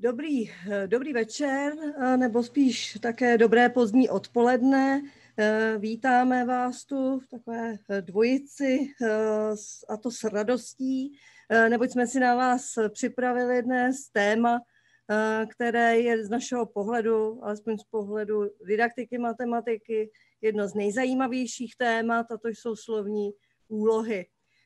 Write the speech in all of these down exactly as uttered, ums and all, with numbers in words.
Dobrý, dobrý večer, nebo spíš také dobré pozdní odpoledne. Vítáme vás tu v takové dvojici, a to s radostí, neboť jsme si na vás připravili dnes téma, které je z našeho pohledu, alespoň z pohledu didaktiky matematiky, jedno z nejzajímavějších témat, a to jsou slovní úlohy.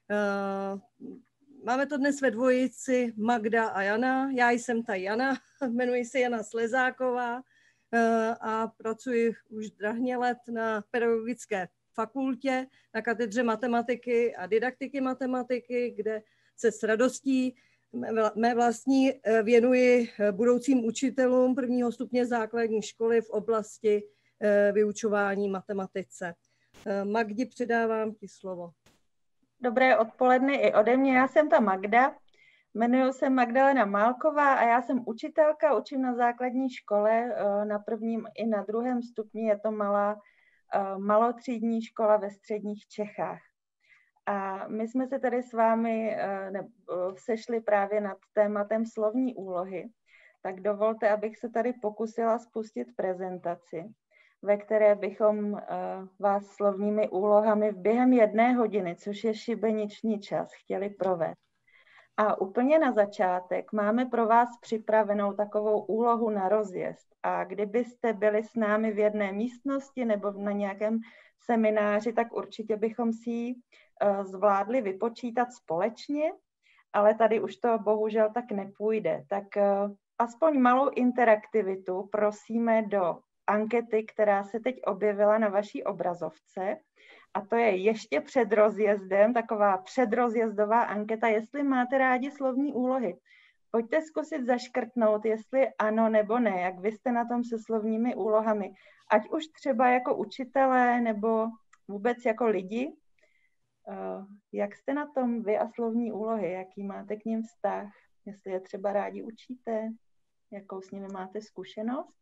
Máme to dnes ve dvojici Magda a Jana. Já jsem ta Jana, jmenuji se Jana Slezáková a pracuji už drahně let na pedagogické fakultě na katedře matematiky a didaktiky matematiky, kde se s radostí mé vlastní věnuji budoucím učitelům prvního stupně základní školy v oblasti vyučování matematice. Magdi, předávám ti slovo. Dobré odpoledne i ode mě. Já jsem ta Magda, jmenuji se Magdalena Málková a já jsem učitelka, učím na základní škole, na prvním i na druhém stupni, je to malá malotřídní škola ve středních Čechách. A my jsme se tady s vámi sešli právě nad tématem slovní úlohy, tak dovolte, abych se tady pokusila spustit prezentaci, ve které bychom vás slovními úlohami v během jedné hodiny, což je šibeniční čas, chtěli provést. A úplně na začátek máme pro vás připravenou takovou úlohu na rozjezd. A kdybyste byli s námi v jedné místnosti nebo na nějakém semináři, tak určitě bychom si ji zvládli vypočítat společně, ale tady už to bohužel tak nepůjde. Tak aspoň malou interaktivitu prosíme do ankety, která se teď objevila na vaší obrazovce. A to je ještě před rozjezdem, taková předrozjezdová anketa, jestli máte rádi slovní úlohy. Pojďte zkusit zaškrtnout, jestli ano nebo ne, jak vy jste na tom se slovními úlohami. Ať už třeba jako učitelé nebo vůbec jako lidi. Jak jste na tom vy a slovní úlohy? Jaký máte k nim vztah? Jestli je třeba rádi učíte? Jakou s nimi máte zkušenost?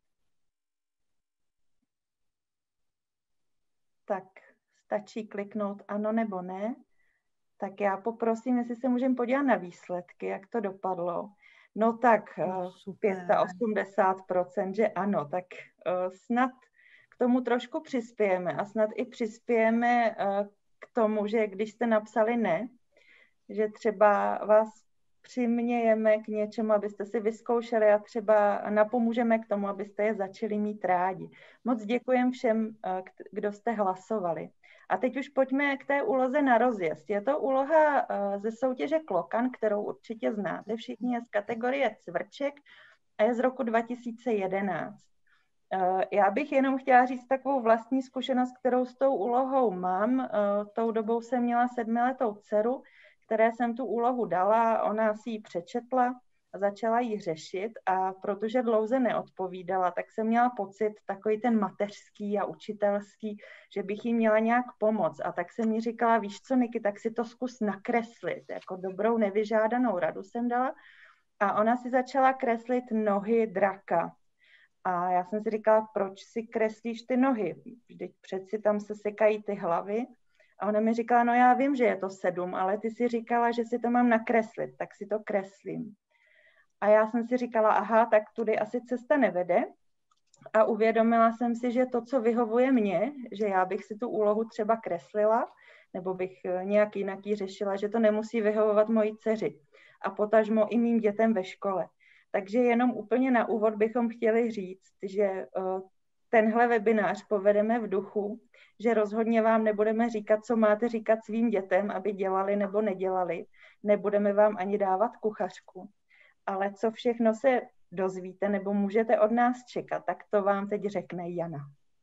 Tak stačí kliknout ano nebo ne. Tak já poprosím, jestli se můžeme podívat na výsledky, jak to dopadlo. No tak no, osmdesát pět procent, že ano, tak uh, snad k tomu trošku přispějeme a snad i přispějeme uh, k tomu, že když jste napsali ne, že třeba vás přimějeme k něčemu, abyste si vyzkoušeli a třeba napomůžeme k tomu, abyste je začali mít rádi. Moc děkujem všem, kdo jste hlasovali. A teď už pojďme k té úloze na rozjezd. Je to úloha ze soutěže Klokan, kterou určitě znáte všichni, je z kategorie Cvrček a je z roku dva tisíce jedenáct. Já bych jenom chtěla říct takovou vlastní zkušenost, kterou s tou úlohou mám. Tou dobou jsem měla sedmiletou dceru, které jsem tu úlohu dala, ona si ji přečetla a začala ji řešit a protože dlouze neodpovídala, tak jsem měla pocit takový ten mateřský a učitelský, že bych jí měla nějak pomoct. A tak jsem mi říkala, víš co, Niky, tak si to zkus nakreslit. Jako dobrou nevyžádanou radu jsem dala. A ona si začala kreslit nohy draka. A já jsem si říkala, proč si kreslíš ty nohy? Vždyť přeci tam se sekají ty hlavy. A ona mi říkala, no já vím, že je to sedm, ale ty si říkala, že si to mám nakreslit, tak si to kreslím. A já jsem si říkala, aha, tak tudy asi cesta nevede. A uvědomila jsem si, že to, co vyhovuje mně, že já bych si tu úlohu třeba kreslila, nebo bych nějak jinak ji řešila, že to nemusí vyhovovat mojí dceři. A potažmo i mým dětem ve škole. Takže jenom úplně na úvod bychom chtěli říct, že tenhle webinář povedeme v duchu, že rozhodně vám nebudeme říkat, co máte říkat svým dětem, aby dělali nebo nedělali. Nebudeme vám ani dávat kuchařku. Ale co všechno se dozvíte nebo můžete od nás čekat, tak to vám teď řekne Jana.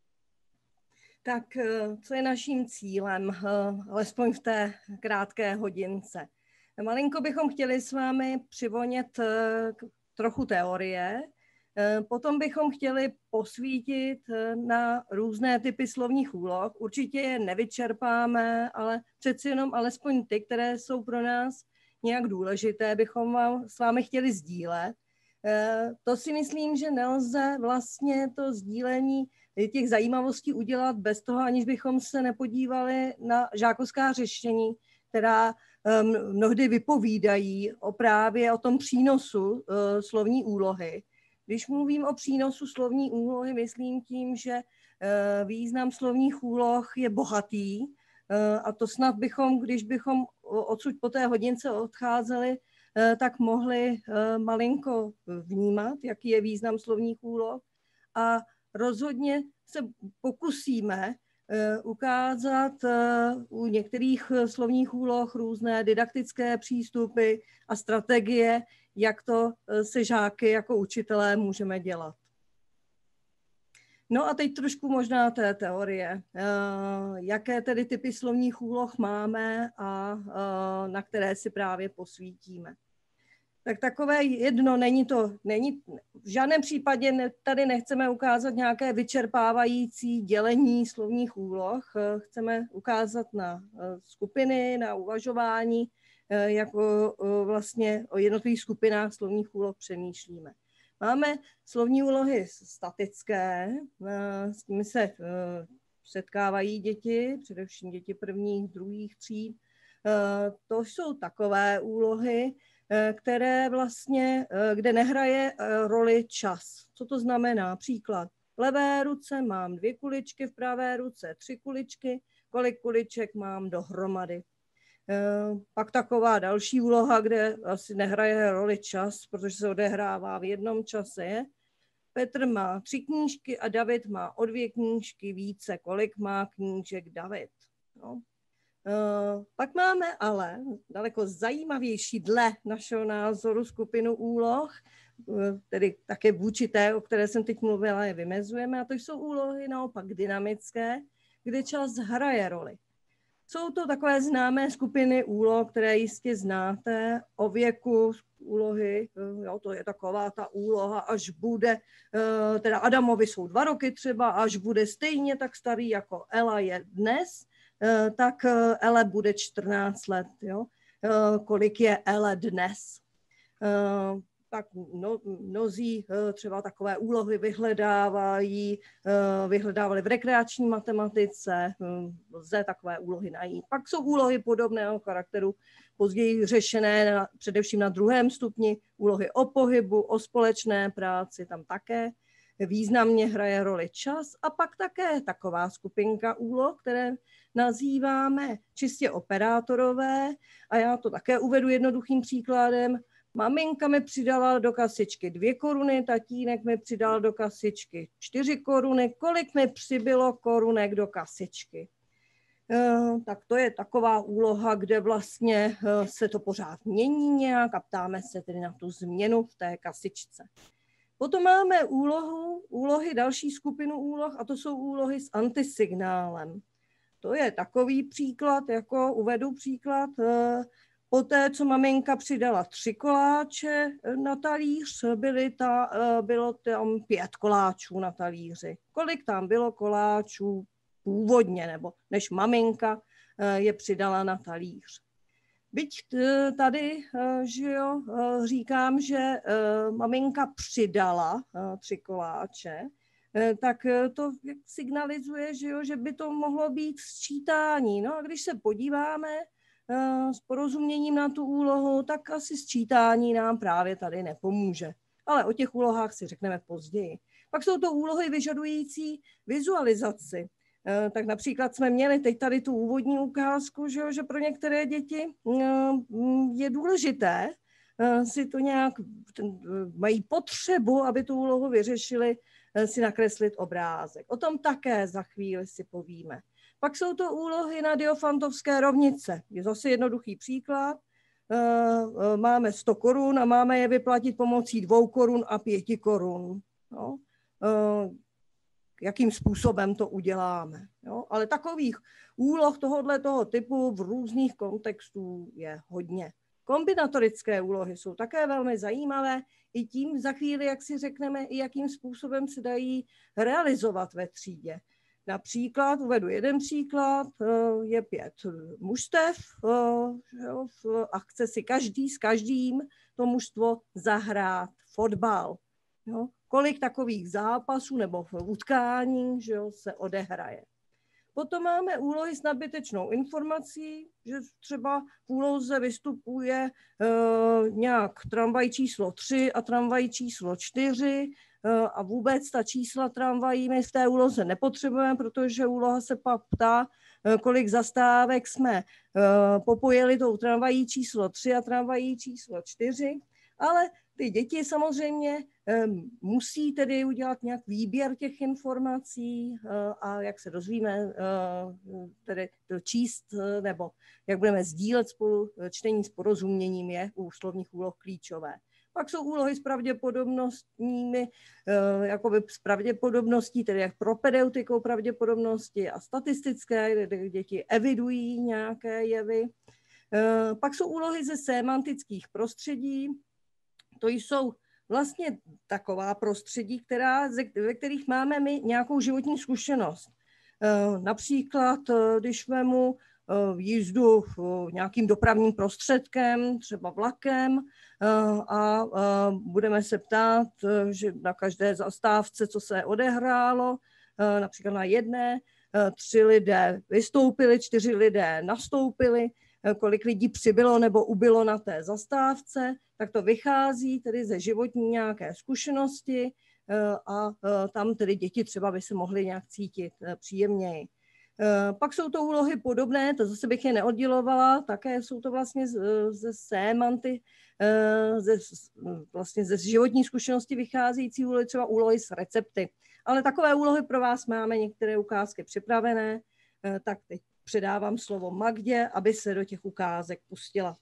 Tak co je naším cílem, alespoň v té krátké hodince? Malinko bychom chtěli s vámi přivonět trochu teorie, potom bychom chtěli posvítit na různé typy slovních úloh. Určitě je nevyčerpáme, ale přeci jenom alespoň ty, které jsou pro nás nějak důležité, bychom vám, s vámi chtěli sdílet. To si myslím, že nelze vlastně to sdílení těch zajímavostí udělat bez toho, aniž bychom se nepodívali na žákovská řešení, která mnohdy vypovídají o právě o tom přínosu slovní úlohy. Když mluvím o přínosu slovní úlohy, myslím tím, že význam slovních úloh je bohatý a to snad bychom, když bychom odsud po té hodince odcházeli, tak mohli malinko vnímat, jaký je význam slovních úloh a rozhodně se pokusíme ukázat u některých slovních úloh různé didaktické přístupy a strategie, jak to se žáky jako učitelé můžeme dělat. No a teď trošku možná té teorie. Jaké tedy typy slovních úloh máme a na které si právě posvítíme. Tak takové jedno, není to, není, v žádném případě ne, tady nechceme ukázat nějaké vyčerpávající dělení slovních úloh, chceme ukázat na skupiny, na uvažování, jak vlastně o jednotlivých skupinách slovních úloh přemýšlíme. Máme slovní úlohy statické, s nimi se setkávají děti, především děti prvních, druhých tříd. To jsou takové úlohy, které vlastně, kde nehraje roli čas. Co to znamená? Příklad. V levé ruce mám dvě kuličky, v pravé ruce tři kuličky, kolik kuliček mám dohromady. Pak taková další úloha, kde asi nehraje roli čas, protože se odehrává v jednom čase, je Petr má tři knížky a David má o dvě knížky více. Kolik má knížek David? No. Pak máme ale daleko zajímavější dle našeho názoru skupinu úloh, tedy také vůči té, o které jsem teď mluvila, je vymezujeme, a to jsou úlohy naopak dynamické, kde čas hraje roli. Jsou to takové známé skupiny úloh, které jistě znáte, o věku úlohy, jo, to je taková ta úloha, až bude, teda Adamovi jsou dva roky třeba, až bude stejně tak starý, jako Ela je dnes, tak Ele bude čtrnáct let, jo? Kolik je Ele dnes. Tak no, mnozí třeba takové úlohy vyhledávají, vyhledávali v rekreační matematice, lze takové úlohy najít. Pak jsou úlohy podobného charakteru, později řešené na, především na druhém stupni, úlohy o pohybu, o společné práci, tam také významně hraje roli čas a pak také taková skupinka úloh, které nazýváme čistě operátorové a já to také uvedu jednoduchým příkladem. Maminka mi přidala do kasičky dvě koruny, tatínek mi přidal do kasičky čtyři koruny, kolik mi přibylo korunek do kasičky. Tak to je taková úloha, kde vlastně se to pořád mění nějak a ptáme se tedy na tu změnu v té kasičce. Potom máme úlohu, úlohy, další skupinu úloh a to jsou úlohy s antisignálem. To je takový příklad, jako uvedu příklad, poté, co maminka přidala tři koláče na talíř, byly ta, bylo tam pět koláčů na talíři. Kolik tam bylo koláčů původně, nebo než maminka je přidala na talíř. Byť tady, že jo, říkám, že maminka přidala tři koláče, tak to signalizuje, že, jo, že by to mohlo být sčítání. No a když se podíváme s porozuměním na tu úlohu, tak asi sčítání nám právě tady nepomůže. Ale o těch úlohách si řekneme později. Pak jsou to úlohy vyžadující vizualizaci. Tak například jsme měli teď tady tu úvodní ukázku, že, že pro některé děti je důležité si to nějak, mají potřebu, aby tu úlohu vyřešili, si nakreslit obrázek. O tom také za chvíli si povíme. Pak jsou to úlohy na Diofantovské rovnice. Je zase jednoduchý příklad. Máme sto korun a máme je vyplatit pomocí dvou korun a pěti korun. No. Jakým způsobem to uděláme. Jo? Ale takových úloh tohoto typu v různých kontextů je hodně. Kombinatorické úlohy jsou také velmi zajímavé i tím za chvíli, jak si řekneme, i jakým způsobem se dají realizovat ve třídě. Například, uvedu jeden příklad, je pět mužstev a chce si každý s každým to mužstvo zahrát fotbal. Jo? Kolik takových zápasů nebo utkání, že jo, se odehraje. Potom máme úlohy s nadbytečnou informací, že třeba v úloze vystupuje uh, nějak tramvaj číslo tři a tramvaj číslo čtyři uh, a vůbec ta čísla tramvají my v té úloze nepotřebujeme, protože úloha se pak ptá, uh, kolik zastávek jsme uh, popojili tou tramvají číslo tři a tramvají číslo čtyři, ale ty děti samozřejmě um, musí tedy udělat nějak výběr těch informací uh, a jak se dozvíme, uh, tedy to číst uh, nebo jak budeme sdílet spolu čtení s porozuměním je u slovních úloh klíčové. Pak jsou úlohy s pravděpodobnostními, uh, jakoby s pravděpodobností, tedy jak propedeutikou pravděpodobnosti a statistické, kde děti evidují nějaké jevy. Uh, pak jsou úlohy ze sémantických prostředí. To jsou vlastně taková prostředí, která, ve kterých máme my nějakou životní zkušenost. Například, když vemu jízdu nějakým dopravním prostředkem, třeba vlakem, a budeme se ptát, že na každé zastávce, co se odehrálo, například na jedné, tři lidé vystoupili, čtyři lidé nastoupili, kolik lidí přibylo nebo ubylo na té zastávce, tak to vychází tedy ze životní nějaké zkušenosti a tam tedy děti třeba by se mohly nějak cítit příjemněji. Pak jsou to úlohy podobné, to zase bych je neoddělovala, také jsou to vlastně ze sémanty, ze, vlastně ze životní zkušenosti vycházející úlohy, třeba úlohy s recepty. Ale takové úlohy pro vás máme některé ukázky připravené, tak teď předávám slovo Magdě, aby se do těch ukázek pustila.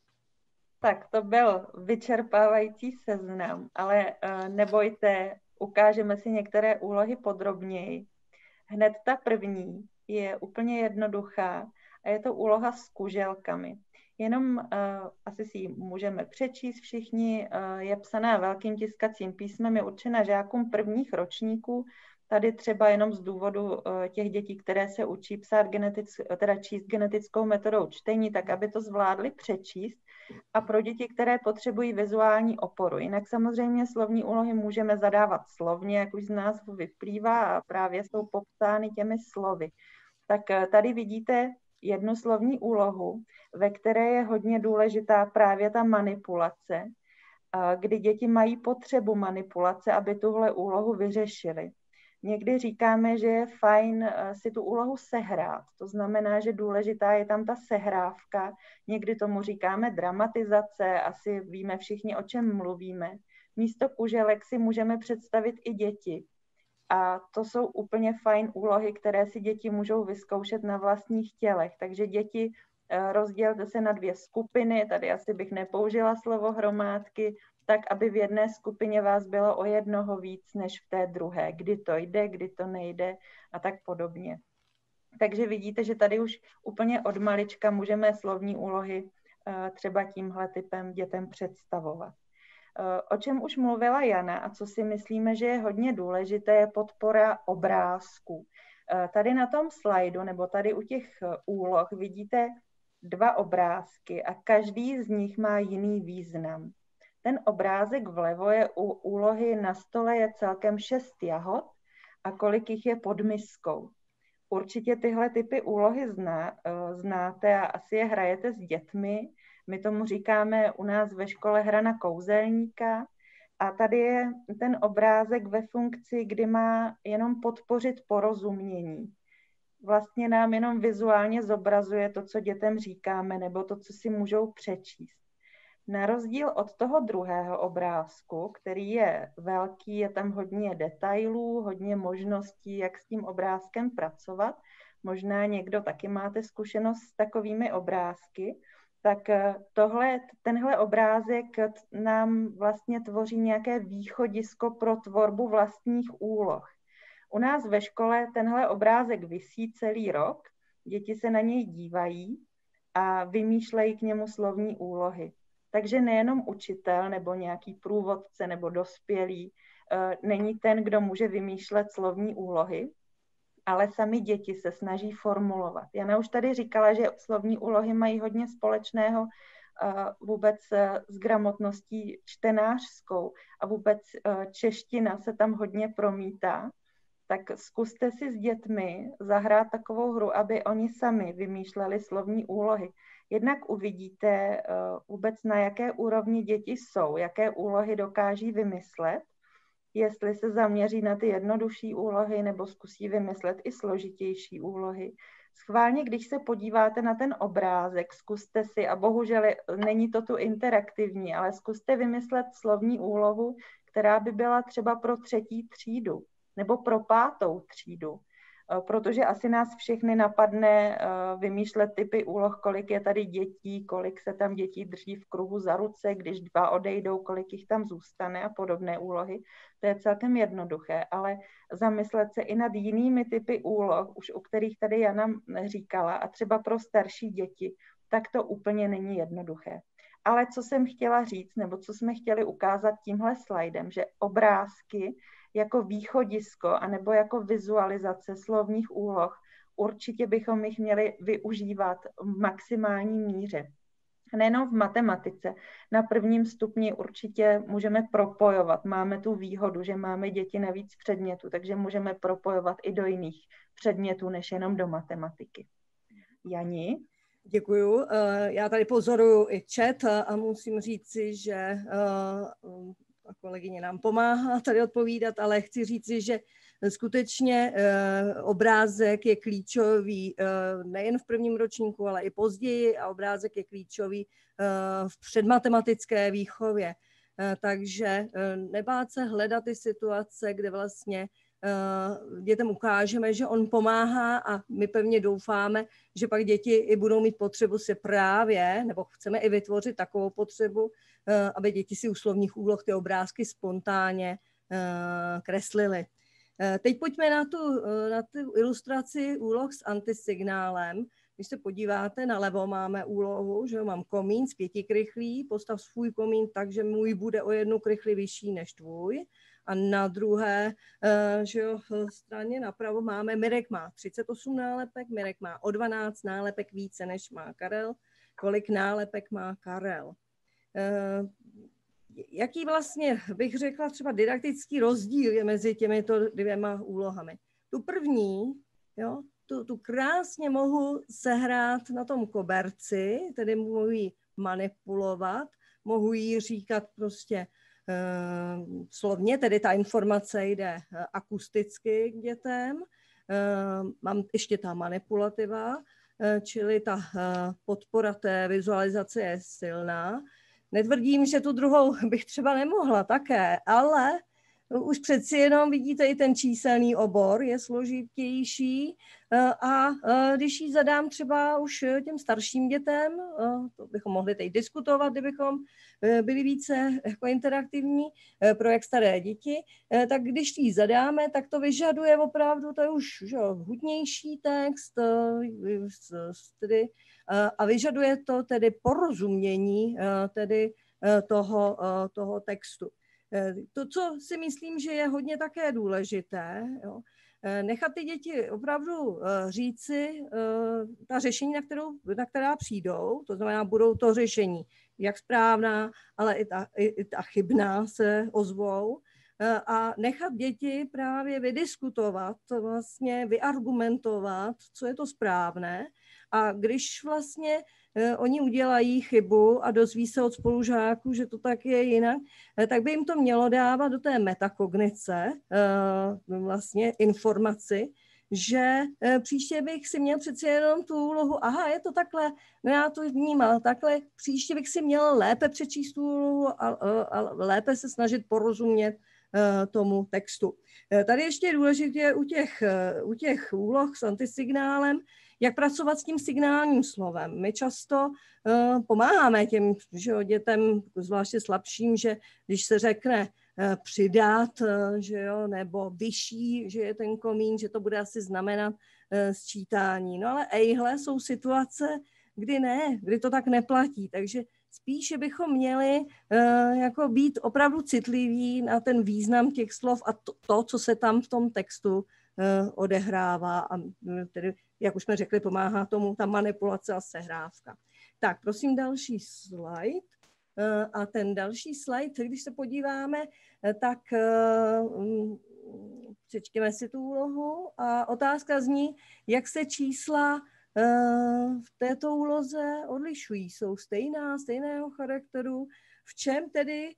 Tak to byl vyčerpávající seznam, ale nebojte, ukážeme si některé úlohy podrobněji. Hned ta první je úplně jednoduchá a je to úloha s kuželkami. Jenom uh, asi si ji můžeme přečíst všichni, uh, je psaná velkým tiskacím písmem, je určena žákům prvních ročníků, tady třeba jenom z důvodu uh, těch dětí, které se učí psát genetic, teda číst genetickou metodou čtení, tak aby to zvládli přečíst, a pro děti, které potřebují vizuální oporu. Jinak samozřejmě slovní úlohy můžeme zadávat slovně, jak už z názvu vyplývá, a právě jsou popsány těmi slovy. Tak uh, tady vidíte jednu slovní úlohu, ve které je hodně důležitá právě ta manipulace, kdy děti mají potřebu manipulace, aby tuhle úlohu vyřešili. Někdy říkáme, že je fajn si tu úlohu sehrát, to znamená, že důležitá je tam ta sehrávka, někdy tomu říkáme dramatizace, asi víme všichni, o čem mluvíme. Místo kuželek si můžeme představit i děti. A to jsou úplně fajn úlohy, které si děti můžou vyzkoušet na vlastních tělech. Takže děti, rozdělte se na dvě skupiny, tady asi bych nepoužila slovo hromádky, tak aby v jedné skupině vás bylo o jednoho víc než v té druhé. Kdy to jde, kdy to nejde a tak podobně. Takže vidíte, že tady už úplně od malička můžeme slovní úlohy třeba tímhle typem dětem představovat. O čem už mluvila Jana a co si myslíme, že je hodně důležité, je podpora obrázků. Tady na tom slajdu nebo tady u těch úloh vidíte dva obrázky a každý z nich má jiný význam. Ten obrázek vlevo je u úlohy na stole je celkem šest jahod a kolik jich je pod miskou. Určitě tyhle typy úlohy zná, znáte a asi je hrajete s dětmi. My tomu říkáme u nás ve škole hra na kouzelníka a tady je ten obrázek ve funkci, kdy má jenom podpořit porozumění. Vlastně nám jenom vizuálně zobrazuje to, co dětem říkáme, nebo to, co si můžou přečíst. Na rozdíl od toho druhého obrázku, který je velký, je tam hodně detailů, hodně možností, jak s tím obrázkem pracovat. Možná někdo taky máte zkušenost s takovými obrázky. Tak tohle, tenhle obrázek nám vlastně tvoří nějaké východisko pro tvorbu vlastních úloh. U nás ve škole tenhle obrázek visí celý rok, děti se na něj dívají a vymýšlejí k němu slovní úlohy. Takže nejenom učitel nebo nějaký průvodce nebo dospělý není ten, kdo může vymýšlet slovní úlohy, ale sami děti se snaží formulovat. Jana už tady říkala, že slovní úlohy mají hodně společného vůbec s gramotností čtenářskou a vůbec čeština se tam hodně promítá. tak zkuste si s dětmi zahrát takovou hru, aby oni sami vymýšleli slovní úlohy. Jednak uvidíte vůbec, na jaké úrovni děti jsou, jaké úlohy dokáží vymyslet, jestli se zaměří na ty jednodušší úlohy nebo zkusí vymyslet i složitější úlohy. Schválně, když se podíváte na ten obrázek, zkuste si, a bohužel není to tu interaktivní, ale zkuste vymyslet slovní úlohu, která by byla třeba pro třetí třídu nebo pro pátou třídu. Protože asi nás všechny napadne vymýšlet typy úloh, kolik je tady dětí, kolik se tam dětí drží v kruhu za ruce, když dva odejdou, kolik jich tam zůstane a podobné úlohy. To je celkem jednoduché, ale zamyslet se i nad jinými typy úloh, už u kterých tady Jana říkala, a třeba pro starší děti, tak to úplně není jednoduché. Ale co jsem chtěla říct, nebo co jsme chtěli ukázat tímhle slajdem, že obrázky jako východisko anebo jako vizualizace slovních úloh, určitě bychom jich měli využívat v maximální míře. Nejenom v matematice. Na prvním stupni určitě můžeme propojovat. Máme tu výhodu, že máme děti na víc předmětů, takže můžeme propojovat i do jiných předmětů, než jenom do matematiky. Jani? Děkuju. Já tady pozoruju i chat a musím říci, že a kolegyně nám pomáhá tady odpovídat, ale chci říci, že skutečně obrázek je klíčový nejen v prvním ročníku, ale i později a obrázek je klíčový v předmatematické výchově. Takže nebát se hledat ty situace, kde vlastně dětem ukážeme, že on pomáhá a my pevně doufáme, že pak děti i budou mít potřebu se právě, nebo chceme i vytvořit takovou potřebu, aby děti si u slovních úloh ty obrázky spontánně kreslily. Teď pojďme na tu, na tu ilustraci úloh s antisignálem. Když se podíváte, nalevo máme úlohu, že mám komín z pěti krychlí, postav svůj komín tak, že můj bude o jednu krychli vyšší než tvůj. A na druhé že jo, straně napravo máme, Mirek má třicet osm nálepek, Mirek má o dvanáct nálepek více, než má Karel. Kolik nálepek má Karel? Jaký vlastně, bych řekla, třeba didaktický rozdíl je mezi těmito dvěma úlohami? Tu první, jo, tu, tu krásně mohu sehrát na tom koberci, tedy mohu ji manipulovat, mohu jí říkat prostě uh, slovně, tedy ta informace jde uh, akusticky k dětem. Uh, mám ještě ta manipulativa, uh, čili ta uh, podpora té vizualizace je silná. Netvrdím, že tu druhou bych třeba nemohla také, ale už přeci jenom vidíte, i ten číselný obor je složitější a když ji zadám třeba už těm starším dětem, to bychom mohli teď diskutovat, kdybychom byli více jako interaktivní pro jak staré děti, tak když ji zadáme, tak to vyžaduje opravdu, to je už že, hutnější text tedy, a vyžaduje to tedy porozumění tedy toho, toho textu. To, co si myslím, že je hodně také důležité, jo, nechat ty děti opravdu říci ta řešení, na, kterou, na která přijdou, to znamená, budou to řešení jak správná, ale i ta, i, i ta chybná se ozvou, a nechat děti právě vydiskutovat, vlastně vyargumentovat, co je to správné. A když vlastně oni udělají chybu a dozví se od spolužáků, že to tak je jinak, tak by jim to mělo dávat do té metakognice vlastně informaci, že příště bych si měl přeci jenom tu úlohu, aha, je to takhle, no já to vnímal takhle, příště bych si měl lépe přečíst tu úlohu a, a, a lépe se snažit porozumět tomu textu. Tady ještě je důležité u těch, u těch úloh s antisignálem, jak pracovat s tím signálním slovem. My často uh, pomáháme těm že jo, dětem, zvláště slabším, že když se řekne uh, přidat, uh, že jo, nebo vyšší, že je ten komín, že to bude asi znamenat uh, sčítání. No ale ejhle jsou situace, kdy ne, kdy to tak neplatí. Takže spíše bychom měli uh, jako být opravdu citliví na ten význam těch slov a to, to co se tam v tom textu uh, odehrává a tedy jak už jsme řekli, pomáhá tomu ta manipulace a sehrávka. Tak, prosím další slide. A ten další slide, když se podíváme, tak přečtěme si tu úlohu a otázka zní, jak se čísla v této úloze odlišují. Jsou stejná, stejného charakteru. V čem tedy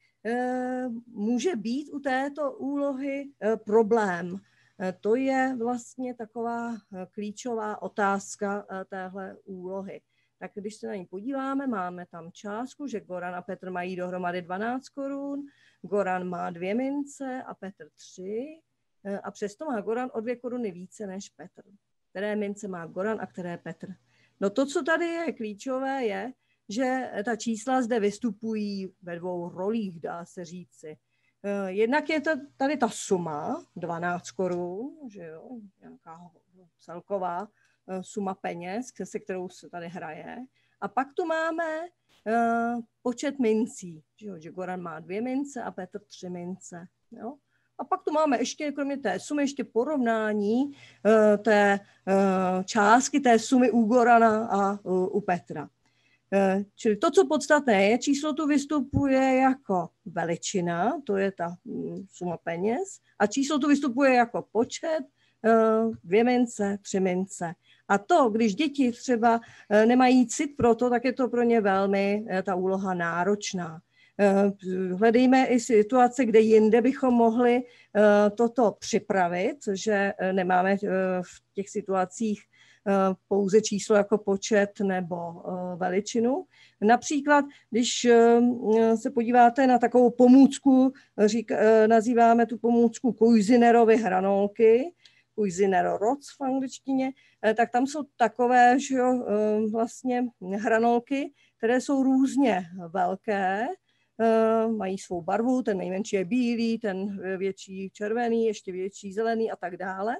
může být u této úlohy problém? To je vlastně taková klíčová otázka téhle úlohy. Tak když se na ní podíváme, máme tam částku, že Goran a Petr mají dohromady dvanáct korun, Goran má dvě mince a Petr tři a přesto má Goran o dvě koruny více než Petr. Které mince má Goran a které Petr. No to, co tady je klíčové, je, že ta čísla zde vystupují ve dvou rolích, dá se říci. Jednak je to tady ta suma, dvanáct korun, že jo, nějaká celková suma peněz, se kterou se tady hraje. A pak tu máme uh, počet mincí, že, jo, že Goran má dvě mince a Petr tři mince. Jo. A pak tu máme ještě, kromě té sumy, ještě porovnání uh, té uh, částky té sumy u Gorana a uh, u Petra. Uh, čili to, co podstatné je, číslo tu vystupuje jako veličina, to je ta um, suma peněz, a číslo tu vystupuje jako počet, uh, dvě mince, tři mince. A to, když děti třeba uh, nemají cit pro to, tak je to pro ně velmi uh, ta úloha náročná. Hledejme i situace, kde jinde bychom mohli toto připravit, že nemáme v těch situacích pouze číslo jako počet nebo veličinu. Například, když se podíváte na takovou pomůcku, řík, nazýváme tu pomůcku Cuisinerovy hranolky, Cuisinero Roz v angličtině, tak tam jsou takové, že jo, vlastně hranolky, které jsou různě velké, mají svou barvu, ten nejmenší je bílý, ten větší červený, ještě větší zelený a tak dále.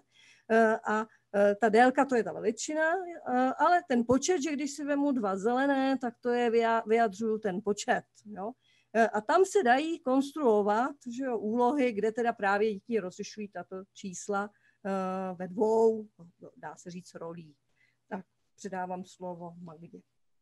A ta délka, to je ta veličina, ale ten počet, že když si vemu dva zelené, tak to je, vyjadřuju ten počet. Jo? A tam se dají konstruovat, že jo, úlohy, kde teda právě děti rozlišují tato čísla ve dvou, dá se říct, rolí. Tak předávám slovo Magdě.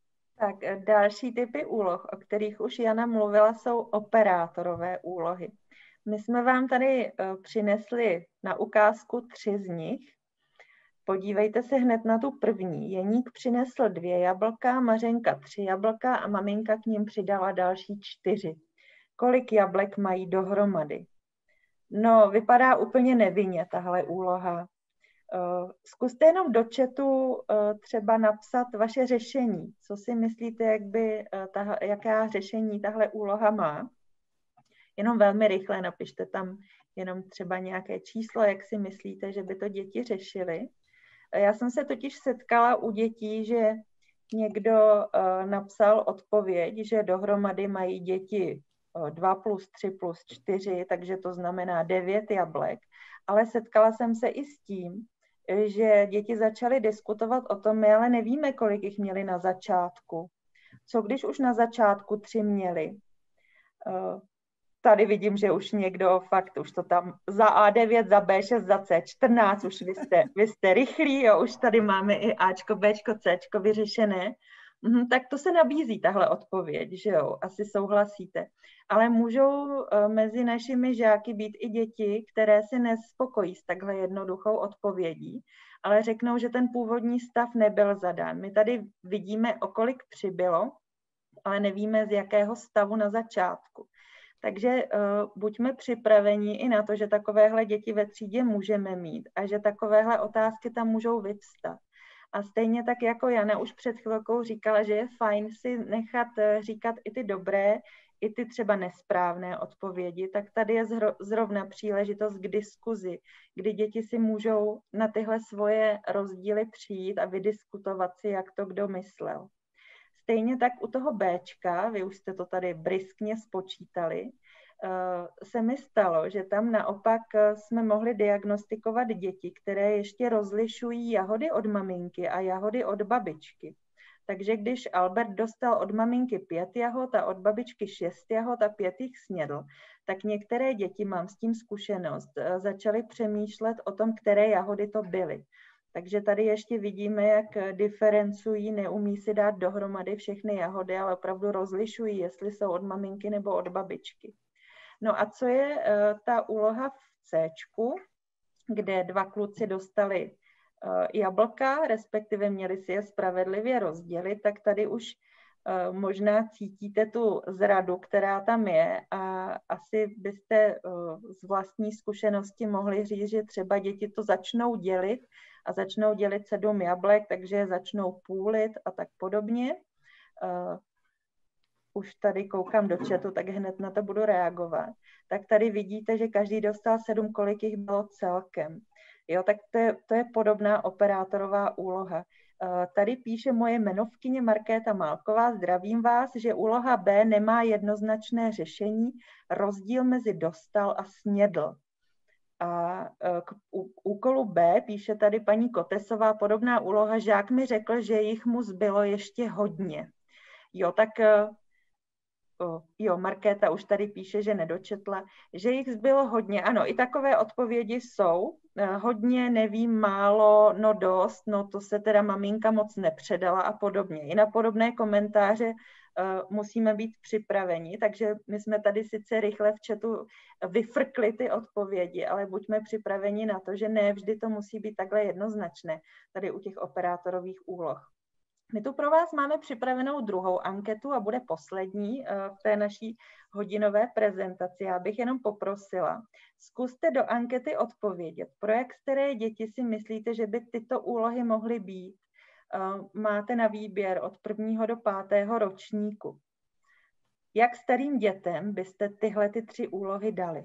Tak další typy úloh, o kterých už Jana mluvila, jsou operátorové úlohy. My jsme vám tady přinesli na ukázku tři z nich. Podívejte se hned na tu první. Jeník přinesl dvě jablka, Mařenka tři jablka a maminka k nim přidala další čtyři. Kolik jablek mají dohromady? No, vypadá úplně nevinně tahle úloha. Zkuste jenom do chatu třeba napsat vaše řešení. Co si myslíte, jak by, tahle, jaká řešení tahle úloha má? Jenom velmi rychle napište tam jenom třeba nějaké číslo, jak si myslíte, že by to děti řešily. Já jsem se totiž setkala u dětí, že někdo napsal odpověď, že dohromady mají děti dva plus tři plus čtyři, takže to znamená devět jablek. Ale setkala jsem se i s tím, že děti začaly diskutovat o tom, my ale nevíme, kolik jich měli na začátku. Co když už na začátku tři měli? Tady vidím, že už někdo fakt, už to tam za A devět, za B šest, za C čtrnáct, už vy jste, vy jste rychlí, jo, už tady máme i Ačko, Bčko, Cčko vyřešené. Mhm, tak to se nabízí, tahle odpověď, že jo, asi souhlasíte. Ale můžou mezi našimi žáky být i děti, které si nespokojí s takhle jednoduchou odpovědí, ale řeknou, že ten původní stav nebyl zadán. My tady vidíme, o kolik přibylo, ale nevíme, z jakého stavu na začátku. Takže uh, buďme připraveni i na to, že takovéhle děti ve třídě můžeme mít a že takovéhle otázky tam můžou vyvstat. A stejně tak jako Jana už před chvilkou říkala, že je fajn si nechat říkat i ty dobré, i ty třeba nesprávné odpovědi, tak tady je zrovna příležitost k diskuzi, kdy děti si můžou na tyhle svoje rozdíly přijít a vydiskutovat si, jak to kdo myslel. Stejně tak u toho Bčka, vy už jste to tady briskně spočítali, se mi stalo, že tam naopak jsme mohli diagnostikovat děti, které ještě rozlišují jahody od maminky a jahody od babičky. Takže když Albert dostal od maminky pět jahod a od babičky šest jahod a pět jich snědl, tak některé děti, mám s tím zkušenost, začaly přemýšlet o tom, které jahody to byly. Takže tady ještě vidíme, jak diferencují, neumí si dát dohromady všechny jahody, ale opravdu rozlišují, jestli jsou od maminky nebo od babičky. No a co je uh, ta úloha v Cčku, kde dva kluci dostali jablka, respektive měli si je spravedlivě rozdělit, tak tady už možná cítíte tu zradu, která tam je, a asi byste z vlastní zkušenosti mohli říct, že třeba děti to začnou dělit a začnou dělit sedm jablek, takže je začnou půlit a tak podobně. Už tady koukám do chatu, tak hned na to budu reagovat. Tak tady vidíte, že každý dostal sedm, kolik jich bylo celkem. Jo, tak to je, to je podobná operátorová úloha. Tady píše moje jmenovkyně Markéta Málková, zdravím vás, že úloha B nemá jednoznačné řešení, rozdíl mezi dostal a snědl. A k úkolu B píše tady paní Kotesová, podobná úloha, žák mi řekl, že jich mu zbylo ještě hodně. Jo, tak jo, Markéta už tady píše, že nedočetla, že jich zbylo hodně. Ano, i takové odpovědi jsou. Hodně, nevím, málo, no dost, no to se teda maminka moc nepředala a podobně. I na podobné komentáře uh, musíme být připraveni, takže my jsme tady sice rychle v chatu vyfrkli ty odpovědi, ale buďme připraveni na to, že ne vždy to musí být takhle jednoznačné tady u těch operátorových úloh. My tu pro vás máme připravenou druhou anketu a bude poslední v té naší hodinové prezentaci. Já bych jenom poprosila, zkuste do ankety odpovědět, pro jak staré děti si myslíte, že by tyto úlohy mohly být. Máte na výběr od prvního do pátého ročníku. Jak starým dětem byste tyhle ty tři úlohy dali?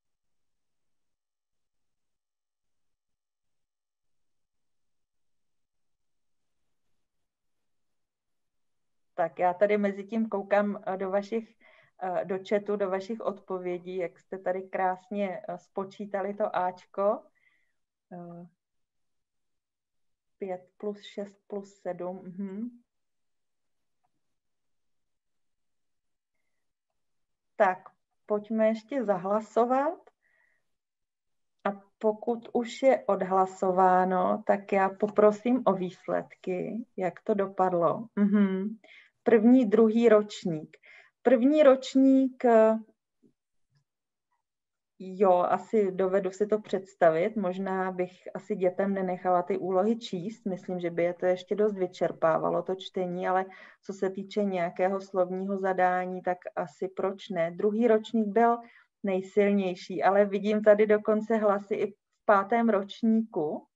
Tak já tady mezi tím koukám do vašich, do chatu, do vašich odpovědí, jak jste tady krásně spočítali to Ačko. pět plus šest plus sedm. Mhm. Tak, pojďme ještě zahlasovat. A pokud už je odhlasováno, tak já poprosím o výsledky, jak to dopadlo. Mhm. První, druhý ročník. První ročník, jo, asi dovedu si to představit. Možná bych asi dětem nenechala ty úlohy číst. Myslím, že by je to ještě dost vyčerpávalo, to čtení, ale co se týče nějakého slovního zadání, tak asi proč ne. Druhý ročník byl nejsilnější, ale vidím tady dokonce hlasy i v pátém ročníku.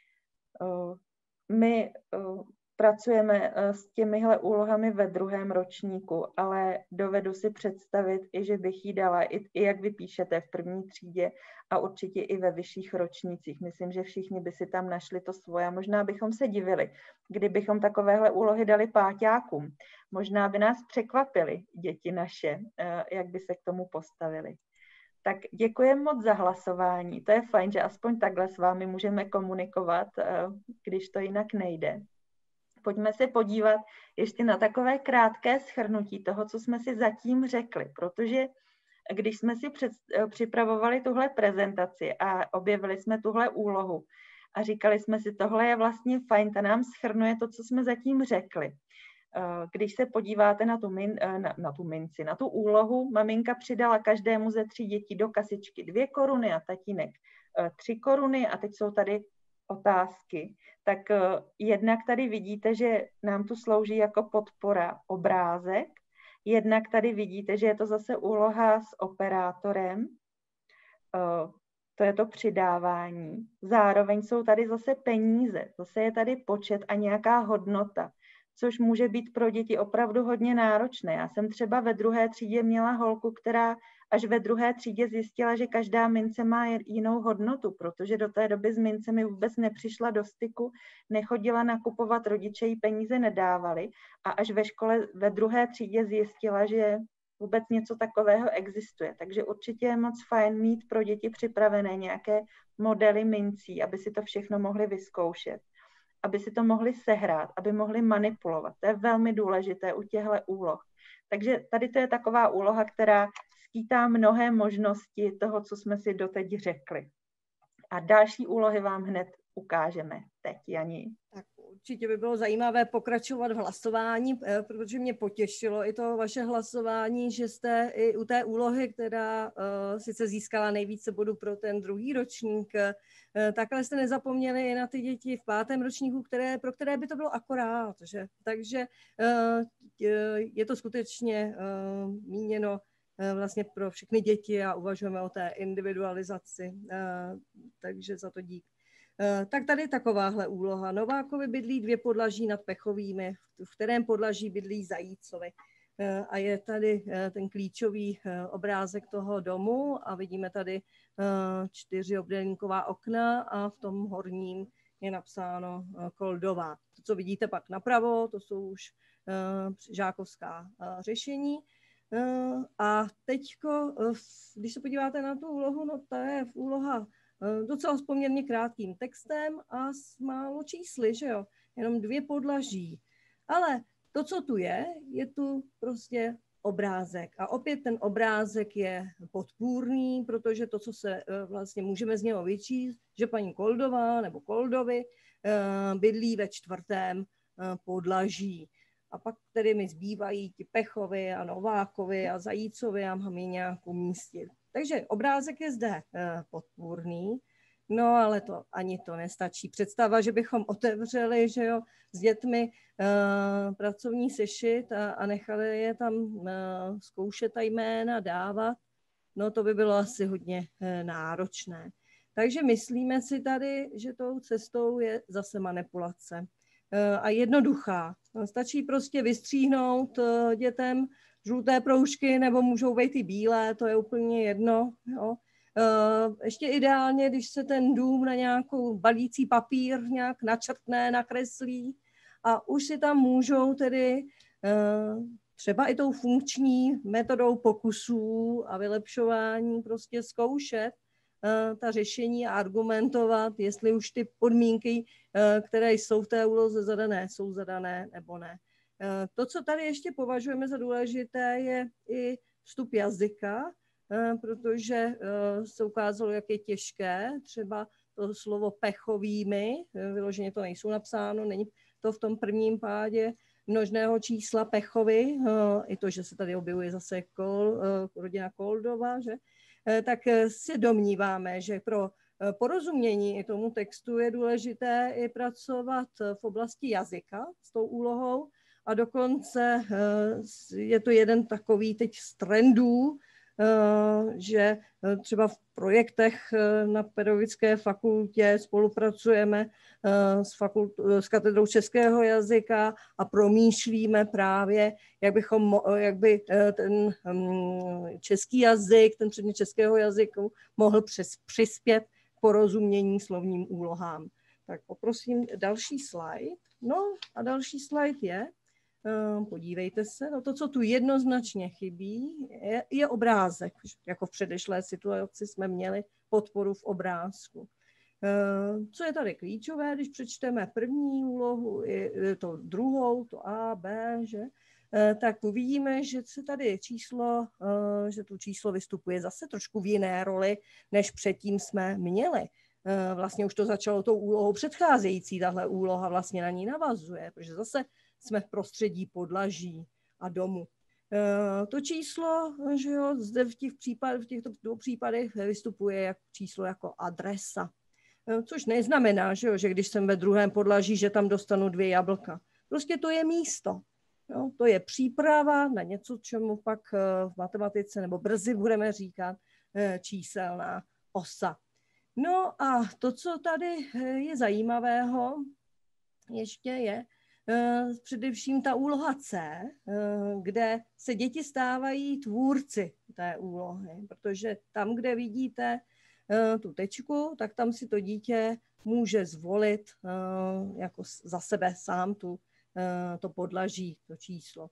My pracujeme s těmihle úlohami ve druhém ročníku, ale dovedu si představit i, že bych jí dala, i, i jak vy píšete, v první třídě a určitě i ve vyšších ročnících. Myslím, že všichni by si tam našli to svoje. Možná bychom se divili, kdybychom takovéhle úlohy dali páťákům. Možná by nás překvapily děti naše, jak by se k tomu postavili. Tak děkujeme moc za hlasování. To je fajn, že aspoň takhle s vámi můžeme komunikovat, když to jinak nejde. Pojďme se podívat ještě na takové krátké shrnutí toho, co jsme si zatím řekli, protože když jsme si před, připravovali tuhle prezentaci a objevili jsme tuhle úlohu a říkali jsme si, tohle je vlastně fajn, ta nám shrnuje to, co jsme zatím řekli. Když se podíváte na tu, min, na, na tu minci, na tu úlohu, maminka přidala každému ze tří dětí do kasičky dvě koruny a tatínek tři koruny a teď jsou tady otázky. Tak jednak tady vidíte, že nám tu slouží jako podpora obrázek, jednak tady vidíte, že je to zase úloha s operátorem, to je to přidávání. Zároveň jsou tady zase peníze, zase je tady počet a nějaká hodnota, což může být pro děti opravdu hodně náročné. Já jsem třeba ve druhé třídě měla holku, která až ve druhé třídě zjistila, že každá mince má jinou hodnotu, protože do té doby s mincemi vůbec nepřišla do styku, nechodila nakupovat, rodiče jí peníze nedávali a až ve škole ve druhé třídě zjistila, že vůbec něco takového existuje. Takže určitě je moc fajn mít pro děti připravené nějaké modely mincí, aby si to všechno mohli vyzkoušet, aby si to mohli sehrát, aby mohli manipulovat. To je velmi důležité u těchto úloh. Takže tady to je taková úloha, která skýtá mnohé možnosti toho, co jsme si doteď řekli. A další úlohy vám hned ukážeme teď, Jani. Tak určitě by bylo zajímavé pokračovat v hlasování, protože mě potěšilo i to vaše hlasování, že jste i u té úlohy, která uh, sice získala nejvíce bodů pro ten druhý ročník, uh, takhle jste nezapomněli i na ty děti v pátém ročníku, které, pro které by to bylo akorát. Že? Takže uh, je to skutečně uh, míněno uh, vlastně pro všechny děti a uvažujeme o té individualizaci. Uh, takže za to dík. Tak tady takováhle úloha. Novákovi bydlí dvě podlaží nad Pechovými, v kterém podlaží bydlí Zajícovi. A je tady ten klíčový obrázek toho domu a vidíme tady čtyři obdélníková okna a v tom horním je napsáno Koldová. To, co vidíte pak napravo, to jsou už žákovská řešení. A teďko, když se podíváte na tu úlohu, no to je úloha docela s poměrně krátkým textem a s málo čísly, že jo? Jenom dvě podlaží. Ale to, co tu je, je tu prostě obrázek. A opět ten obrázek je podpůrný, protože to, co se vlastně můžeme z něho vyčíst, že paní Koldová nebo Koldovi bydlí ve čtvrtém podlaží. A pak tedy mi zbývají ti Pechovi a Novákovi a Zajícovi a mám je nějak umístit. Takže obrázek je zde podpůrný, no ale to ani to nestačí. Představa, že bychom otevřeli, že jo, s dětmi uh, pracovní sešit a, a nechali je tam uh, zkoušet ta jména dávat, no to by bylo asi hodně uh, náročné. Takže myslíme si tady, že tou cestou je zase manipulace uh, a jednoduchá. Stačí prostě vystříhnout uh, dětem žluté proužky, nebo můžou být i bílé, to je úplně jedno. Jo. Ještě ideálně, když se ten dům na nějakou balící papír nějak načrtne, nakreslí a už si tam můžou tedy třeba i tou funkční metodou pokusů a vylepšování prostě zkoušet ta řešení a argumentovat, jestli už ty podmínky, které jsou v té úloze zadané, jsou zadané nebo ne. To, co tady ještě považujeme za důležité, je i vstup jazyka, protože se ukázalo, jak je těžké. Třeba to slovo Pechovými, vyloženě to nejsou napsáno, není to v tom prvním pádě množného čísla Pechovi, i to, že se tady objevuje zase Kol, rodina Koldova, že? Tak si domníváme, že pro porozumění i tomu textu je důležité i pracovat v oblasti jazyka s tou úlohou. A dokonce je to jeden takový teď z trendů, že třeba v projektech na pedagogické fakultě spolupracujeme s, fakult, s katedrou českého jazyka a promýšlíme právě, jak bychom, jak by ten český jazyk, ten předmět českého jazyku mohl přes, přispět k porozumění slovním úlohám. Tak poprosím další slide. No a další slide je, podívejte se, no to, co tu jednoznačně chybí, je, je obrázek. Jako v předešlé situaci jsme měli podporu v obrázku. Co je tady klíčové, když přečteme první úlohu, i to druhou, to A, B, že, tak uvidíme, že se tady číslo, že tu číslo vystupuje zase trošku v jiné roli, než předtím jsme měli. Vlastně už to začalo tou úlohou předcházející, tahle úloha vlastně na ní navazuje, protože zase jsme v prostředí podlaží a domu. To číslo, že jo, zde v, těch případ, v těchto dvou případech vystupuje jako číslo jako adresa, což neznamená, že, jo, že když jsem ve druhém podlaží, že tam dostanu dvě jablka. Prostě to je místo. Jo, to je příprava na něco, čemu pak v matematice nebo brzy budeme říkat číselná osa. No a to, co tady je zajímavého, ještě je především ta úloha C, kde se děti stávají tvůrci té úlohy, protože tam, kde vidíte tu tečku, tak tam si to dítě může zvolit jako za sebe sám tu, to podlaží, to číslo.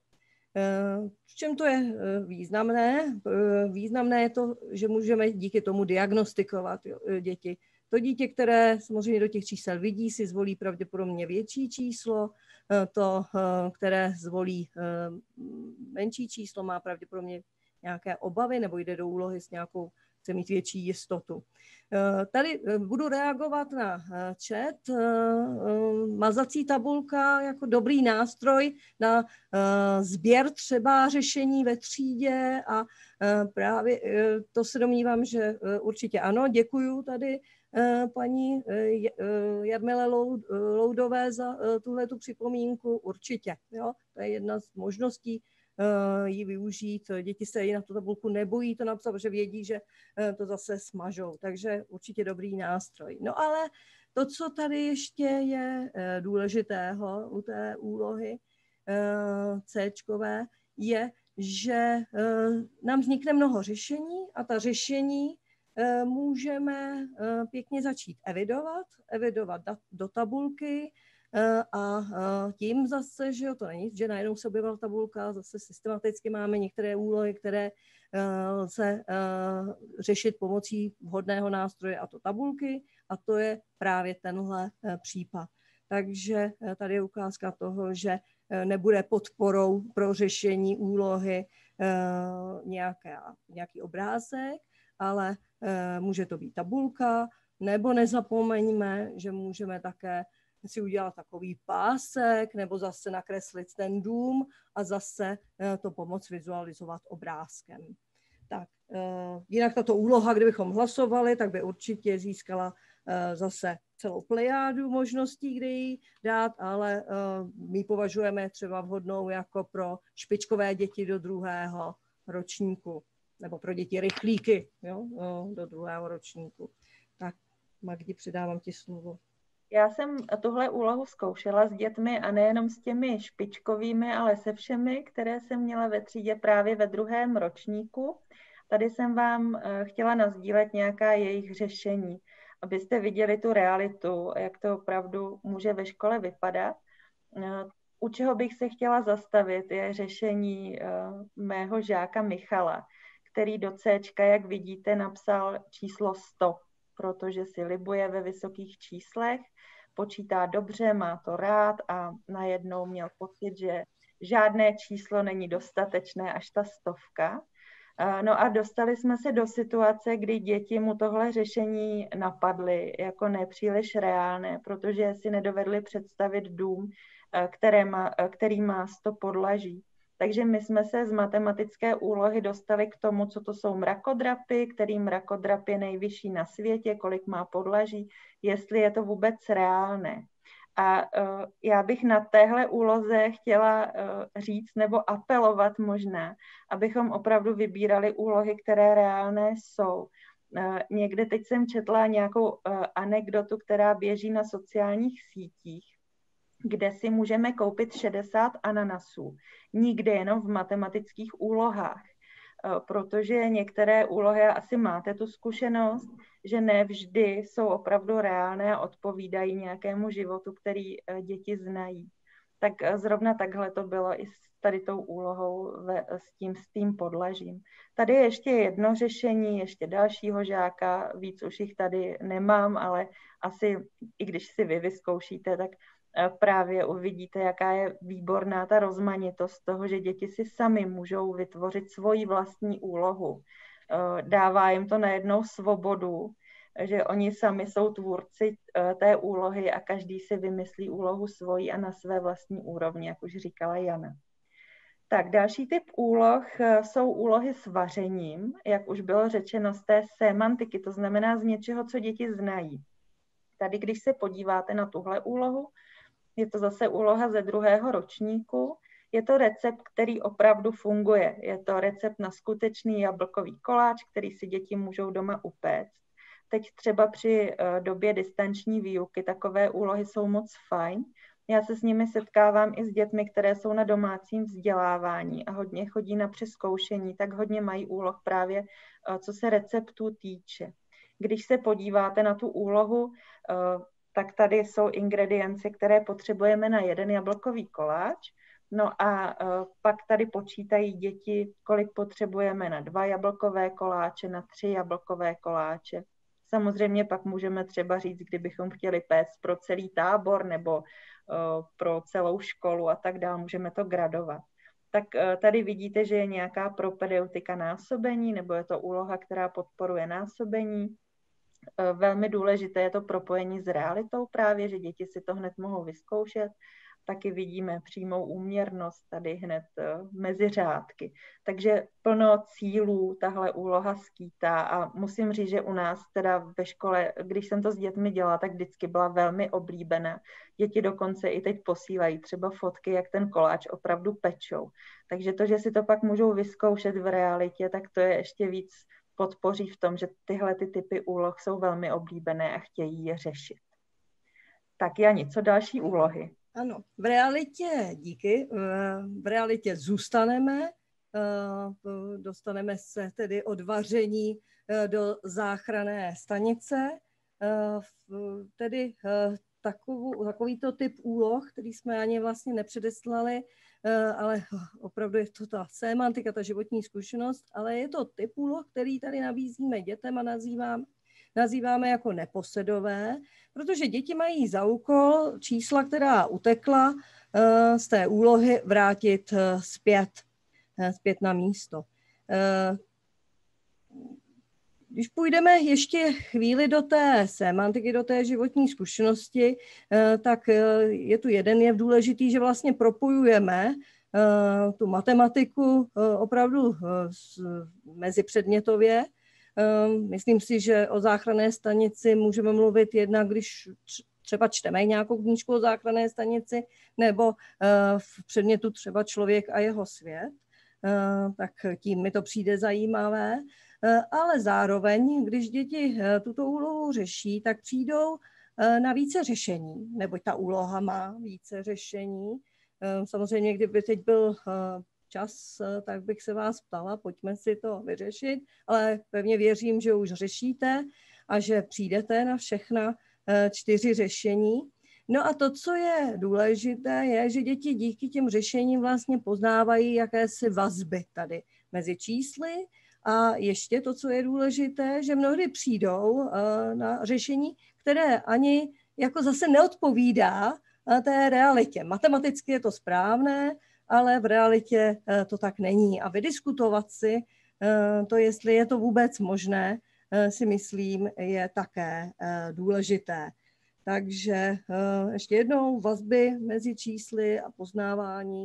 V čem to je významné? Významné je to, že můžeme díky tomu diagnostikovat děti. To dítě, které samozřejmě do těch čísel vidí, si zvolí pravděpodobně větší číslo, to, které zvolí menší číslo, má pravděpodobně nějaké obavy nebo jde do úlohy s nějakou chce mít větší jistotu. Tady budu reagovat na chat. Mazací tabulka jako dobrý nástroj na sběr třeba řešení ve třídě a právě to se domnívám, že určitě ano. Děkuju tady paní Jarmile Loudové za tuhletu připomínku. Určitě. Jo? To je jedna z možností ji využít. Děti se i na tu tabulku nebojí to napsat, protože vědí, že to zase smažou. Takže určitě dobrý nástroj. No ale to, co tady ještě je důležitého u té úlohy C-čkové, je, že nám vznikne mnoho řešení a ta řešení můžeme pěkně začít evidovat, evidovat do tabulky, a tím zase, že jo, to není, že najednou se objevila tabulka, zase systematicky máme některé úlohy, které lze řešit pomocí vhodného nástroje, a to tabulky, a to je právě tenhle případ. Takže tady je ukázka toho, že nebude podporou pro řešení úlohy nějaké, nějaký obrázek, ale může to být tabulka, nebo nezapomeňme, že můžeme také si udělat takový pásek nebo zase nakreslit ten dům a zase to pomoct vizualizovat obrázkem. Tak, jinak tato úloha, kdybychom hlasovali, tak by určitě získala zase celou plejádu možností, kde ji dát, ale my považujeme třeba vhodnou jako pro špičkové děti do druhého ročníku nebo pro děti rychlíky, jo, do druhého ročníku. Tak, Magdi, předávám ti slovo. Já jsem tuhle úlohu zkoušela s dětmi a nejenom s těmi špičkovými, ale se všemi, které jsem měla ve třídě právě ve druhém ročníku. Tady jsem vám chtěla nasdílet nějaká jejich řešení, abyste viděli tu realitu, jak to opravdu může ve škole vypadat. U čeho bych se chtěla zastavit, je řešení mého žáka Michala, který do Cčka, jak vidíte, napsal číslo sto, protože si libuje ve vysokých číslech, počítá dobře, má to rád a najednou měl pocit, že žádné číslo není dostatečné, až ta stovka. No a dostali jsme se do situace, kdy děti mu tohle řešení napadly jako nepříliš reálné, protože si nedovedli představit dům, které má, který má sto podlaží. Takže my jsme se z matematické úlohy dostali k tomu, co to jsou mrakodrapy, který mrakodrap je nejvyšší na světě, kolik má podlaží, jestli je to vůbec reálné. A uh, já bych na téhle úloze chtěla uh, říct nebo apelovat možná, abychom opravdu vybírali úlohy, které reálné jsou. Uh, někde teď jsem četla nějakou uh, anekdotu, která běží na sociálních sítích, kde si můžeme koupit šedesát ananasů. Nikde, jenom v matematických úlohách. Protože některé úlohy, asi máte tu zkušenost, že ne vždy jsou opravdu reálné a odpovídají nějakému životu, který děti znají. Tak zrovna takhle to bylo i s tady tou úlohou ve, s, tím, s tím podlažím. Tady je ještě jedno řešení, ještě dalšího žáka, víc už jich tady nemám, ale asi i když si vy vyzkoušíte, tak právě uvidíte, jaká je výborná ta rozmanitost toho, že děti si sami můžou vytvořit svoji vlastní úlohu. Dává jim to najednou svobodu, že oni sami jsou tvůrci té úlohy a každý si vymyslí úlohu svoji a na své vlastní úrovni, jak už říkala Jana. Tak další typ úloh jsou úlohy s vařením, jak už bylo řečeno, z té semantiky, to znamená z něčeho, co děti znají. Tady, když se podíváte na tuhle úlohu, je to zase úloha ze druhého ročníku. Je to recept, který opravdu funguje. Je to recept na skutečný jablkový koláč, který si děti můžou doma upéct. Teď třeba při době distanční výuky takové úlohy jsou moc fajn. Já se s nimi setkávám i s dětmi, které jsou na domácím vzdělávání a hodně chodí na přezkoušení, tak hodně mají úloh právě, co se receptů týče. Když se podíváte na tu úlohu, tak tady jsou ingredience, které potřebujeme na jeden jablkový koláč. No a pak tady počítají děti, kolik potřebujeme na dva jablkové koláče, na tři jablkové koláče. Samozřejmě pak můžeme třeba říct, kdybychom chtěli péct pro celý tábor nebo pro celou školu a tak dále, můžeme to gradovat. tak tady vidíte, že je nějaká propedeutika násobení, nebo je to úloha, která podporuje násobení. Velmi důležité je to propojení s realitou právě, že děti si to hned mohou vyzkoušet. Taky vidíme přímou úměrnost tady hned mezi řádky. Takže plno cílů tahle úloha skýtá a musím říct, že u nás teda ve škole, když jsem to s dětmi dělala, tak vždycky byla velmi oblíbená. Děti dokonce i teď posílají třeba fotky, jak ten koláč opravdu pečou. Takže to, že si to pak můžou vyzkoušet v realitě, tak to je ještě víc podpoří v tom, že tyhle ty typy úloh jsou velmi oblíbené a chtějí je řešit. Tak Jani, co další úlohy? Ano, v realitě, díky, v realitě zůstaneme, dostaneme se tedy od vaření do záchranné stanice, tedy takovou, takovýto typ úloh, který jsme ani vlastně nepředeslali, ale opravdu je to ta sémantika, ta životní zkušenost, ale je to typ úloh, který tady nabízíme dětem a nazýváme, nazýváme jako neposedové, protože děti mají za úkol čísla, která utekla z té úlohy, vrátit zpět, zpět na místo. Když půjdeme ještě chvíli do té sémantiky, do té životní zkušenosti, tak je tu jeden jev důležitý, že vlastně propojujeme tu matematiku opravdu mezipředmětově. Myslím si, že o záchranné stanici můžeme mluvit jednak, když třeba čteme nějakou knížku o záchranné stanici, nebo v předmětu třeba Člověk a jeho svět, tak tím mi to přijde zajímavé. Ale zároveň, když děti tuto úlohu řeší, tak přijdou na více řešení, neboť ta úloha má více řešení. Samozřejmě, kdyby teď byl čas, tak bych se vás ptala, pojďme si to vyřešit, ale pevně věřím, že už řešíte a že přijdete na všechna čtyři řešení. No a to, co je důležité, je, že děti díky těm řešením vlastně poznávají jakési vazby tady mezi čísly. A ještě to, co je důležité, že mnohdy přijdou na řešení, které ani jako zase neodpovídá té realitě. Matematicky je to správné, ale v realitě to tak není. A vydiskutovat si to, jestli je to vůbec možné, si myslím, je také důležité. Takže ještě jednou vazby mezi čísly a poznávání,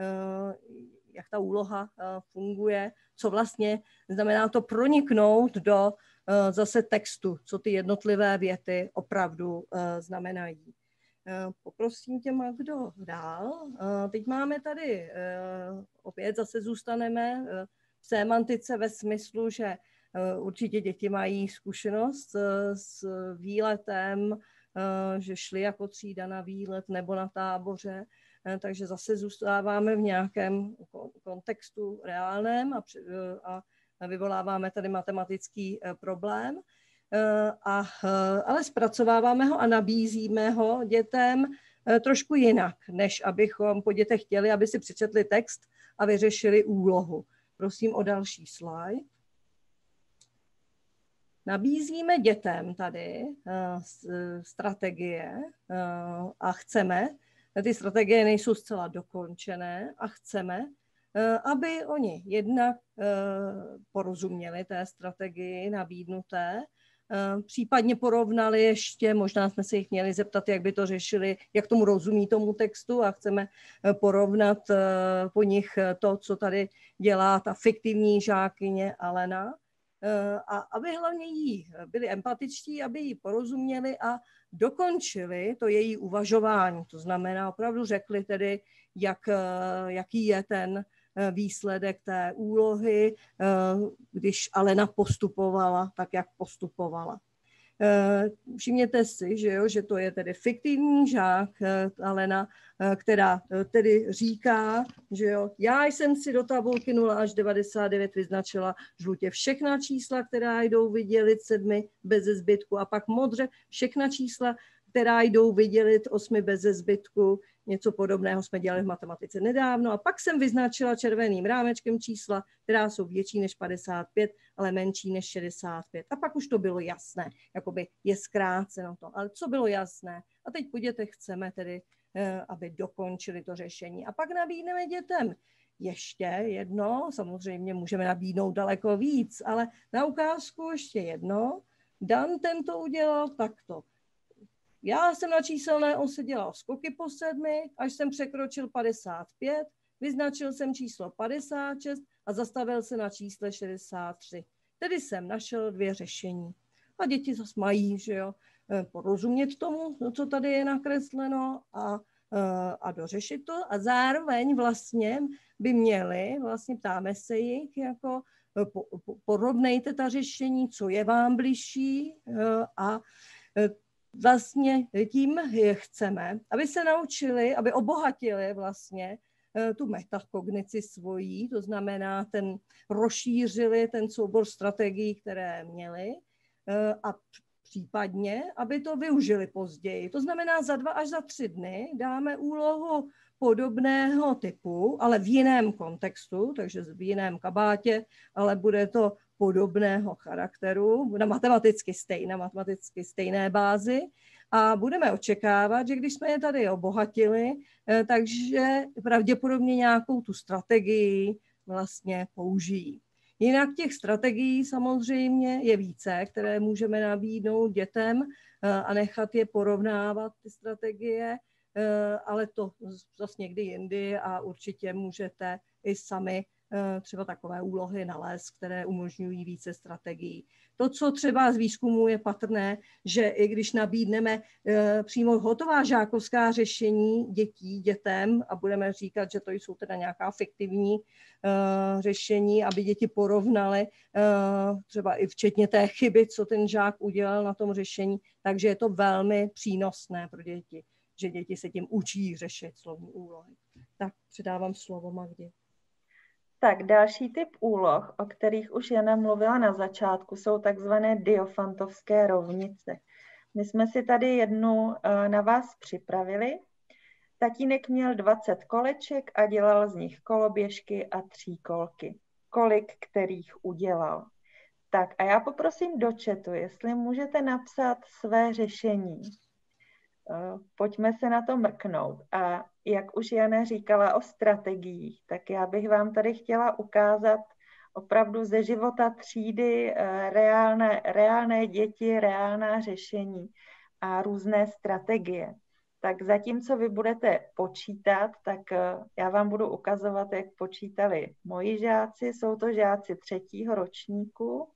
jak ta úloha funguje, co vlastně znamená to proniknout do zase textu, co ty jednotlivé věty opravdu znamenají. Poprosím tě, Magdo, dál. Teď máme tady, opět zase zůstaneme v sémantice ve smyslu, že určitě děti mají zkušenost s výletem, že šli jako třída na výlet nebo na táboře, takže zase zůstáváme v nějakém kontextu reálném a, a vyvoláváme tady matematický problém, a, ale zpracováváme ho a nabízíme ho dětem trošku jinak, než abychom po dětech chtěli, aby si přečetli text a vyřešili úlohu. Prosím o další slide. Nabízíme dětem tady strategie a chceme, ty strategie nejsou zcela dokončené a chceme, aby oni jednak porozuměli té strategii nabídnuté, případně porovnali ještě, možná jsme se jich měli zeptat, jak by to řešili, jak tomu rozumí tomu textu a chceme porovnat po nich to, co tady dělá ta fiktivní žákyně Alena. A aby hlavně jí byli empatičtí, aby jí porozuměli a dokončili to její uvažování. To znamená, opravdu řekli tedy, jak, jaký je ten výsledek té úlohy, když Alena postupovala tak, jak postupovala. Všimněte si, že, jo, že to je tedy fiktivní žák Alena, která tedy říká, že jo, já jsem si do tabulky nula až devadesát devět vyznačila žlutě všechna čísla, která jdou vydělit sedmi beze zbytku, a pak modře všechna čísla, která jdou vydělit osmi beze zbytku. Něco podobného jsme dělali v matematice nedávno. A pak jsem vyznačila červeným rámečkem čísla, která jsou větší než padesát pět, ale menší než šedesát pět. A pak už to bylo jasné, jakoby je zkráceno to. Ale co bylo jasné? A teď po dětech chceme tedy, aby dokončili to řešení. A pak nabídneme dětem ještě jedno, samozřejmě můžeme nabídnout daleko víc, ale na ukázku ještě jedno. Dan ten to udělal takto. Já jsem na číselné ose dělal skoky po sedmi, až jsem překročil padesát pět, vyznačil jsem číslo padesát šest a zastavil se na čísle šedesát tři. Tedy jsem našel dvě řešení. A děti zase mají, že jo, porozumět tomu, co tady je nakresleno a, a dořešit to. A zároveň vlastně by měli, vlastně ptáme se jich, jako po, po, porovnejte ta řešení, co je vám bližší a vlastně tím chceme, aby se naučili, aby obohatili vlastně tu metakognici svojí, to znamená, ten rozšířili ten soubor strategií, které měli a případně, aby to využili později. To znamená, za dva až za tři dny dáme úlohu podobného typu, ale v jiném kontextu, takže v jiném kabátě, ale bude to podobného charakteru, na matematicky stejné, matematicky stejné bázi a budeme očekávat, že když jsme je tady obohatili, takže pravděpodobně nějakou tu strategii vlastně použijí. Jinak těch strategií samozřejmě je více, které můžeme nabídnout dětem a nechat je porovnávat ty strategie, ale to zase někdy jindy a určitě můžete i sami třeba takové úlohy nalézt, které umožňují více strategií. To, co třeba z výzkumu je patrné, že i když nabídneme přímo hotová žákovská řešení dětí, dětem a budeme říkat, že to jsou teda nějaká fiktivní řešení, aby děti porovnaly třeba i včetně té chyby, co ten žák udělal na tom řešení, takže je to velmi přínosné pro děti, že děti se tím učí řešit slovní úlohy. Tak předávám slovo Magdě. Tak další typ úloh, o kterých už Jana mluvila na začátku, jsou takzvané Diofantovské rovnice. My jsme si tady jednu na vás připravili. Tatínek měl dvacet koleček a dělal z nich koloběžky a tříkolky. Kolik kterých udělal? Tak a já poprosím do chatu, jestli můžete napsat své řešení. Pojďme se na to mrknout. A jak už Jana říkala o strategiích, tak já bych vám tady chtěla ukázat opravdu ze života třídy reálné, reálné děti, reálná řešení a různé strategie. Tak zatímco vy budete počítat, tak já vám budu ukazovat, jak počítali moji žáci. Jsou to žáci třetího ročníku.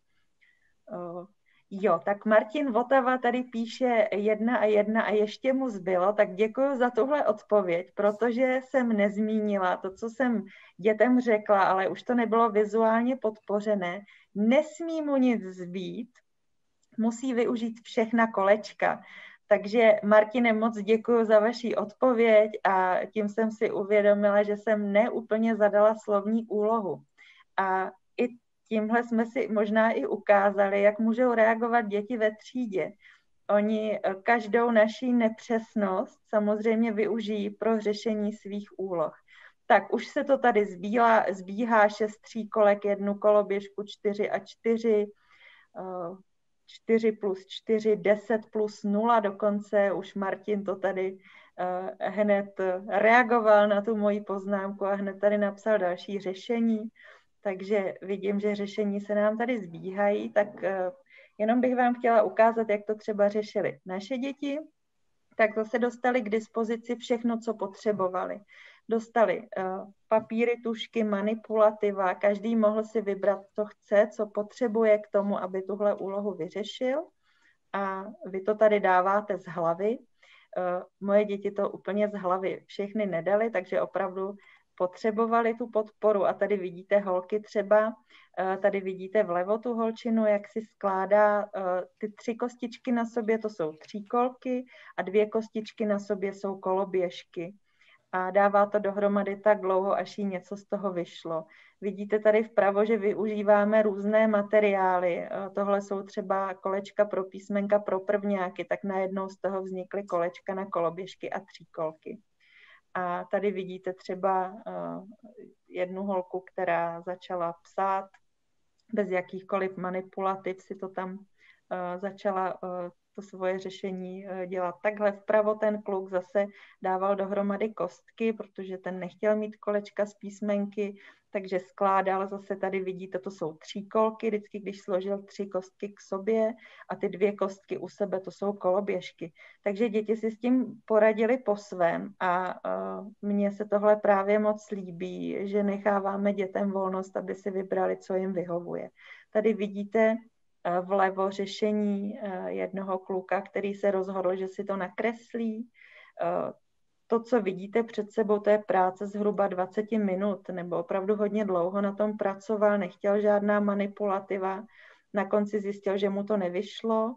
Jo, tak Martin Votava tady píše jedna a jedna a ještě mu zbylo, tak děkuji za tuhle odpověď, protože jsem nezmínila to, co jsem dětem řekla, ale už to nebylo vizuálně podpořené. Nesmí mu nic zbýt, musí využít všechna kolečka. Takže Martine, moc děkuji za vaši odpověď a tím jsem si uvědomila, že jsem neúplně zadala slovní úlohu. A i tímhle jsme si možná i ukázali, jak můžou reagovat děti ve třídě. Oni každou naší nepřesnost samozřejmě využijí pro řešení svých úloh. Tak už se to tady zbíhá, zbíhá šest tříkolek, jednu koloběžku, čtyři a čtyři, čtyři plus čtyři, deset plus nula dokonce. Už Martin to tady hned reagoval na tu moji poznámku a hned tady napsal další řešení. Takže vidím, že řešení se nám tady zbíhají, tak jenom bych vám chtěla ukázat, jak to třeba řešili naše děti. Tak zase dostali k dispozici všechno, co potřebovali. Dostali papíry, tušky, manipulativa, každý mohl si vybrat, co chce, co potřebuje k tomu, aby tuhle úlohu vyřešil. A vy to tady dáváte z hlavy. Moje děti to úplně z hlavy všechny nedali, takže opravdu potřebovali tu podporu a tady vidíte holky třeba, tady vidíte vlevo tu holčinu, jak si skládá ty tři kostičky na sobě, to jsou tříkolky a dvě kostičky na sobě jsou koloběžky. A dává to dohromady tak dlouho, až jí něco z toho vyšlo. Vidíte tady vpravo, že využíváme různé materiály. Tohle jsou třeba kolečka pro písmenka pro prvňáky, tak najednou z toho vznikly kolečka na koloběžky a tříkolky. A tady vidíte třeba uh, jednu holku, která začala psát bez jakýchkoliv manipulativ, si to tam uh, začala uh, to svoje řešení dělat takhle. Vpravo ten kluk zase dával dohromady kostky, protože ten nechtěl mít kolečka z písmenky, takže skládal, zase tady vidíte, to jsou tříkolky, vždycky, když složil tři kostky k sobě a ty dvě kostky u sebe, to jsou koloběžky. Takže děti si s tím poradili po svém a uh, mně se tohle právě moc líbí, že necháváme dětem volnost, aby si vybrali, co jim vyhovuje. Tady vidíte uh, vlevo řešení uh, jednoho kluka, který se rozhodl, že si to nakreslí. Uh, To, co vidíte před sebou, to je práce zhruba dvacet minut, nebo opravdu hodně dlouho na tom pracoval, nechtěl žádná manipulativa. Na konci zjistil, že mu to nevyšlo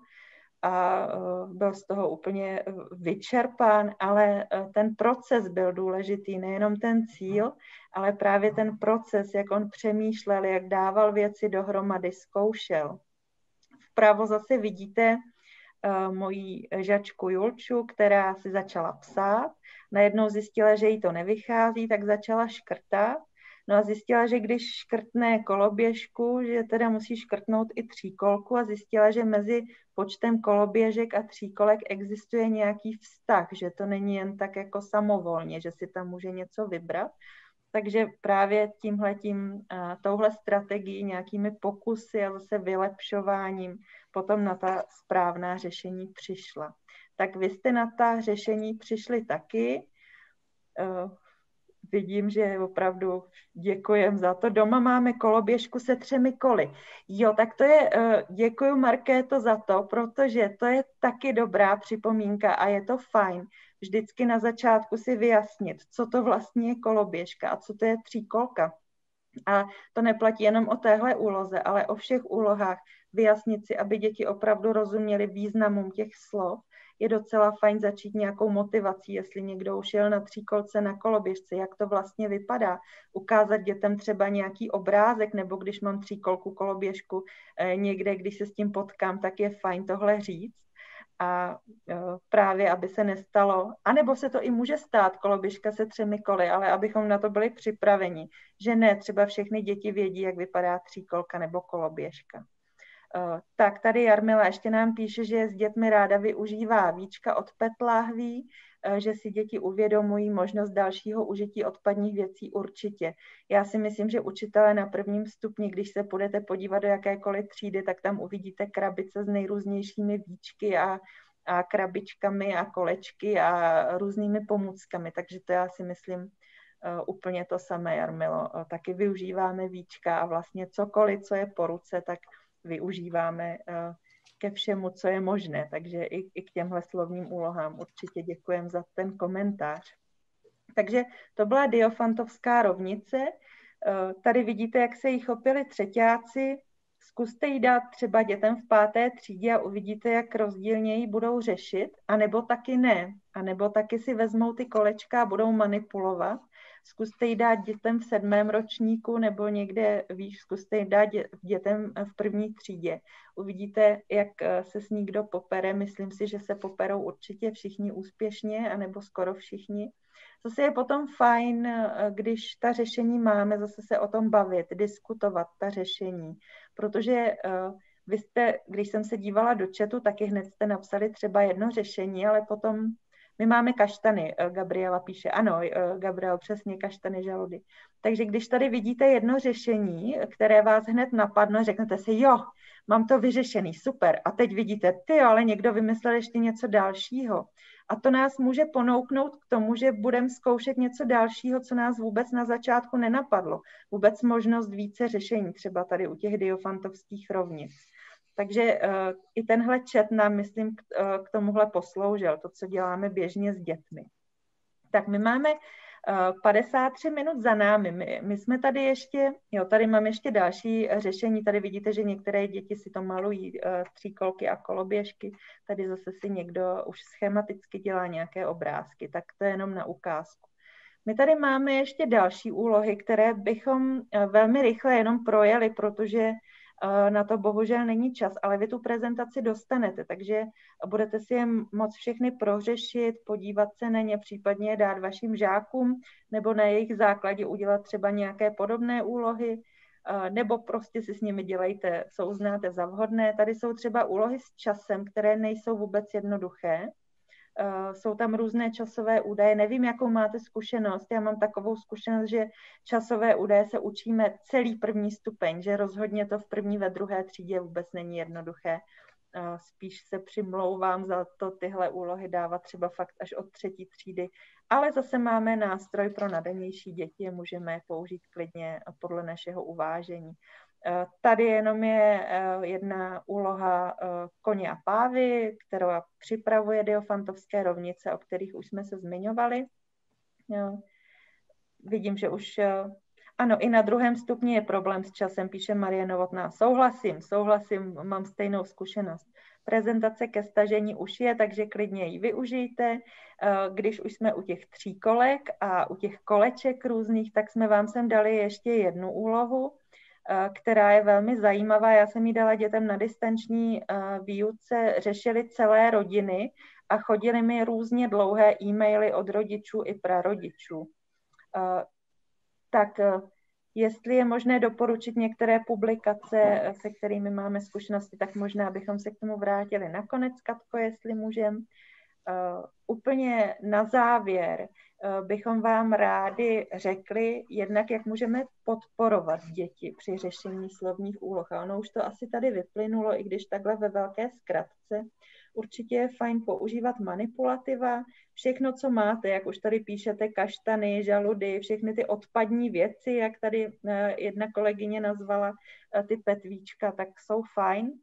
a byl z toho úplně vyčerpán, ale ten proces byl důležitý, nejenom ten cíl, ale právě ten proces, jak on přemýšlel, jak dával věci dohromady, zkoušel. Vpravo zase vidíte uh, moji žačku Julču, která si začala psát. Najednou zjistila, že jí to nevychází, tak začala škrtat. No a zjistila, že když škrtne koloběžku, že teda musí škrtnout i tříkolku a zjistila, že mezi počtem koloběžek a tříkolek existuje nějaký vztah, že to není jen tak jako samovolně, že si tam může něco vybrat. Takže právě tímhletím, touhle strategií, nějakými pokusy a zase vylepšováním potom na ta správná řešení přišla. Tak vy jste na ta řešení přišli taky. Uh, vidím, že opravdu děkujem za to. Doma máme koloběžku se třemi koly. Jo, tak to je, uh, děkuju Markéto za to, protože to je taky dobrá připomínka a je to fajn vždycky na začátku si vyjasnit, co to vlastně je koloběžka a co to je tříkolka. A to neplatí jenom o téhle úloze, ale o všech úlohách vyjasnit si, aby děti opravdu rozuměly významům těch slov. Je docela fajn začít nějakou motivací, jestli někdo už jel na tříkolce na koloběžce, jak to vlastně vypadá. Ukázat dětem třeba nějaký obrázek, nebo když mám tříkolku koloběžku eh, někde, když se s tím potkám, tak je fajn tohle říct. A eh, právě, aby se nestalo, anebo se to i může stát, koloběžka se třemi koly, ale abychom na to byli připraveni, že ne, třeba všechny děti vědí, jak vypadá tříkolka nebo koloběžka. Uh, tak tady Jarmila ještě nám píše, že s dětmi ráda využívá víčka od pé é té láhví, uh, že si děti uvědomují možnost dalšího užití odpadních věcí určitě. Já si myslím, že učitelé na prvním stupni, když se půjdete podívat do jakékoliv třídy, tak tam uvidíte krabice s nejrůznějšími víčky a, a krabičkami a kolečky a různými pomůckami, takže to já si myslím uh, úplně to samé, Jarmilo. Uh, taky využíváme víčka a vlastně cokoliv, co je po ruce, tak využíváme ke všemu, co je možné. Takže i, i k těmhle slovním úlohám určitě děkujem za ten komentář. Takže to byla Diofantovská rovnice. Tady vidíte, jak se jí chopili třeťáci. Zkuste ji dát třeba dětem v páté třídě a uvidíte, jak rozdílně ji budou řešit, anebo taky ne. A nebo taky si vezmou ty kolečka a budou manipulovat. Zkuste ji dát dětem v sedmém ročníku nebo někde výš, zkuste ji dát dětem v první třídě. Uvidíte, jak se s ní kdo popere. Myslím si, že se poperou určitě všichni úspěšně, anebo skoro všichni. Zase je potom fajn, když ta řešení máme, zase se o tom bavit, diskutovat ta řešení. Protože vy jste, když jsem se dívala do chatu, taky hned jste napsali třeba jedno řešení, ale potom my máme kaštany, Gabriela píše. Ano, Gabriel, přesně, kaštany žaludy. Takže když tady vidíte jedno řešení, které vás hned napadne, řeknete si, jo, mám to vyřešený, super. A teď vidíte, ty, ale někdo vymyslel ještě něco dalšího. A to nás může ponouknout k tomu, že budeme zkoušet něco dalšího, co nás vůbec na začátku nenapadlo. Vůbec možnost více řešení, třeba tady u těch diofantovských rovnic. Takže uh, i tenhle chat nám, myslím, k, uh, k tomuhle posloužil, to, co děláme běžně s dětmi. Tak my máme uh, padesát tři minut za námi. My, my jsme tady ještě, jo, tady mám ještě další řešení. Tady vidíte, že některé děti si to malují, uh, tříkolky a koloběžky. Tady zase si někdo už schematicky dělá nějaké obrázky, tak to je jenom na ukázku. My tady máme ještě další úlohy, které bychom uh, velmi rychle jenom projeli, protože na to bohužel není čas, ale vy tu prezentaci dostanete, takže budete si je moc všechny prořešit, podívat se na ně, případně je dát vašim žákům, nebo na jejich základě udělat třeba nějaké podobné úlohy. nebo prostě si s nimi dělejte, co uznáte za vhodné. Tady jsou třeba úlohy s časem, které nejsou vůbec jednoduché. Jsou tam různé časové údaje. Nevím, jakou máte zkušenost. Já mám takovou zkušenost, že časové údaje se učíme celý první stupeň, že rozhodně to v první, ve druhé třídě vůbec není jednoduché. Spíš se přimlouvám za to tyhle úlohy dávat třeba fakt až od třetí třídy. Ale zase máme nástroj pro nadanější děti, můžeme je použít klidně podle našeho uvážení. Tady jenom je jedna úloha Koně a pávy, kterou připravuje Diofantovské rovnice, o kterých už jsme se zmiňovali. Vidím, že už... Ano, i na druhém stupni je problém s časem, píše Marie Novotná. Souhlasím, souhlasím, mám stejnou zkušenost. Prezentace ke stažení už je, takže klidně ji využijte. Když už jsme u těch tří kolek a u těch koleček různých, tak jsme vám sem dali ještě jednu úlohu, která je velmi zajímavá. Já jsem ji dala dětem na distanční výuce, řešili celé rodiny a chodily mi různě dlouhé e-maily od rodičů i prarodičů. Tak jestli je možné doporučit některé publikace, se kterými máme zkušenosti, tak možná bychom se k tomu vrátili nakonec, Katko, jestli můžem. Uh, úplně na závěr uh, bychom vám rádi řekli jednak, jak můžeme podporovat děti při řešení slovních úloh. A ono už to asi tady vyplynulo, i když takhle ve velké zkratce. Určitě je fajn používat manipulativa, všechno, co máte, jak už tady píšete, kaštany, žaludy, všechny ty odpadní věci, jak tady uh, jedna kolegyně nazvala uh, ty petvíčka, tak jsou fajn.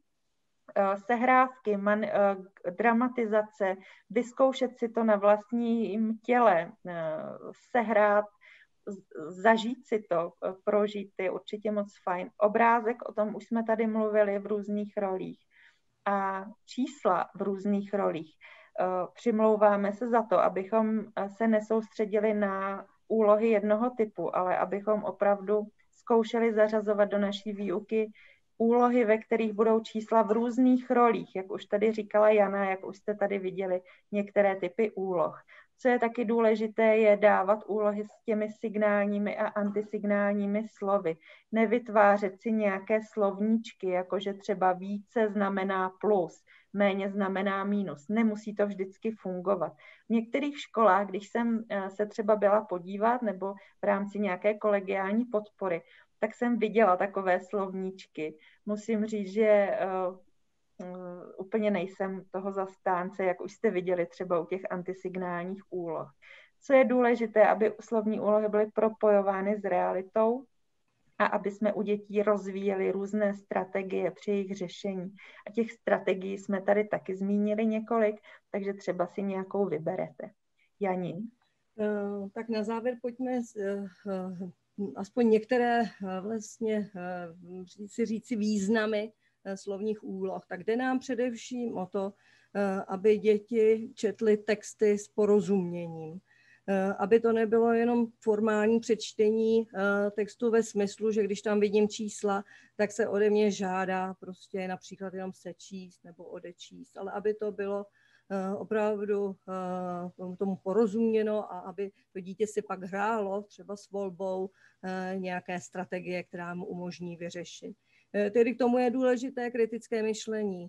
Sehrávky, man, dramatizace, vyzkoušet si to na vlastním těle, sehrát, zažít si to, prožít, je určitě moc fajn. Obrázek, o tom už jsme tady mluvili, v různých rolích. A čísla v různých rolích. Přimlouváme se za to, abychom se nesoustředili na úlohy jednoho typu, ale abychom opravdu zkoušeli zařazovat do naší výuky úlohy, ve kterých budou čísla v různých rolích, jak už tady říkala Jana, jak už jste tady viděli některé typy úloh. Co je taky důležité, je dávat úlohy s těmi signálními a antisignálními slovy. Nevytvářet si nějaké slovníčky, jakože třeba více znamená plus, méně znamená mínus. Nemusí to vždycky fungovat. V některých školách, když jsem se třeba byla podívat, nebo v rámci nějaké kolegiální podpory, tak jsem viděla takové slovníčky. Musím říct, že uh, uh, úplně nejsem toho zastánce, jak už jste viděli třeba u těch antisignálních úloh. Co je důležité, aby slovní úlohy byly propojovány s realitou a aby jsme u dětí rozvíjeli různé strategie při jejich řešení. A těch strategií jsme tady taky zmínili několik, takže třeba si nějakou vyberete. Jani? Uh, tak na závěr pojďme uh, uh, aspoň některé vlastně si říci významy slovních úloh. Tak jde nám především o to, aby děti četly texty s porozuměním. Aby to nebylo jenom formální přečtení textu ve smyslu, že když tam vidím čísla, tak se ode mě žádá prostě například jenom sečíst nebo odečíst, ale aby to bylo opravdu tomu porozuměno a aby to dítě si pak hrálo třeba s volbou nějaké strategie, která mu umožní vyřešit. Tedy k tomu je důležité kritické myšlení.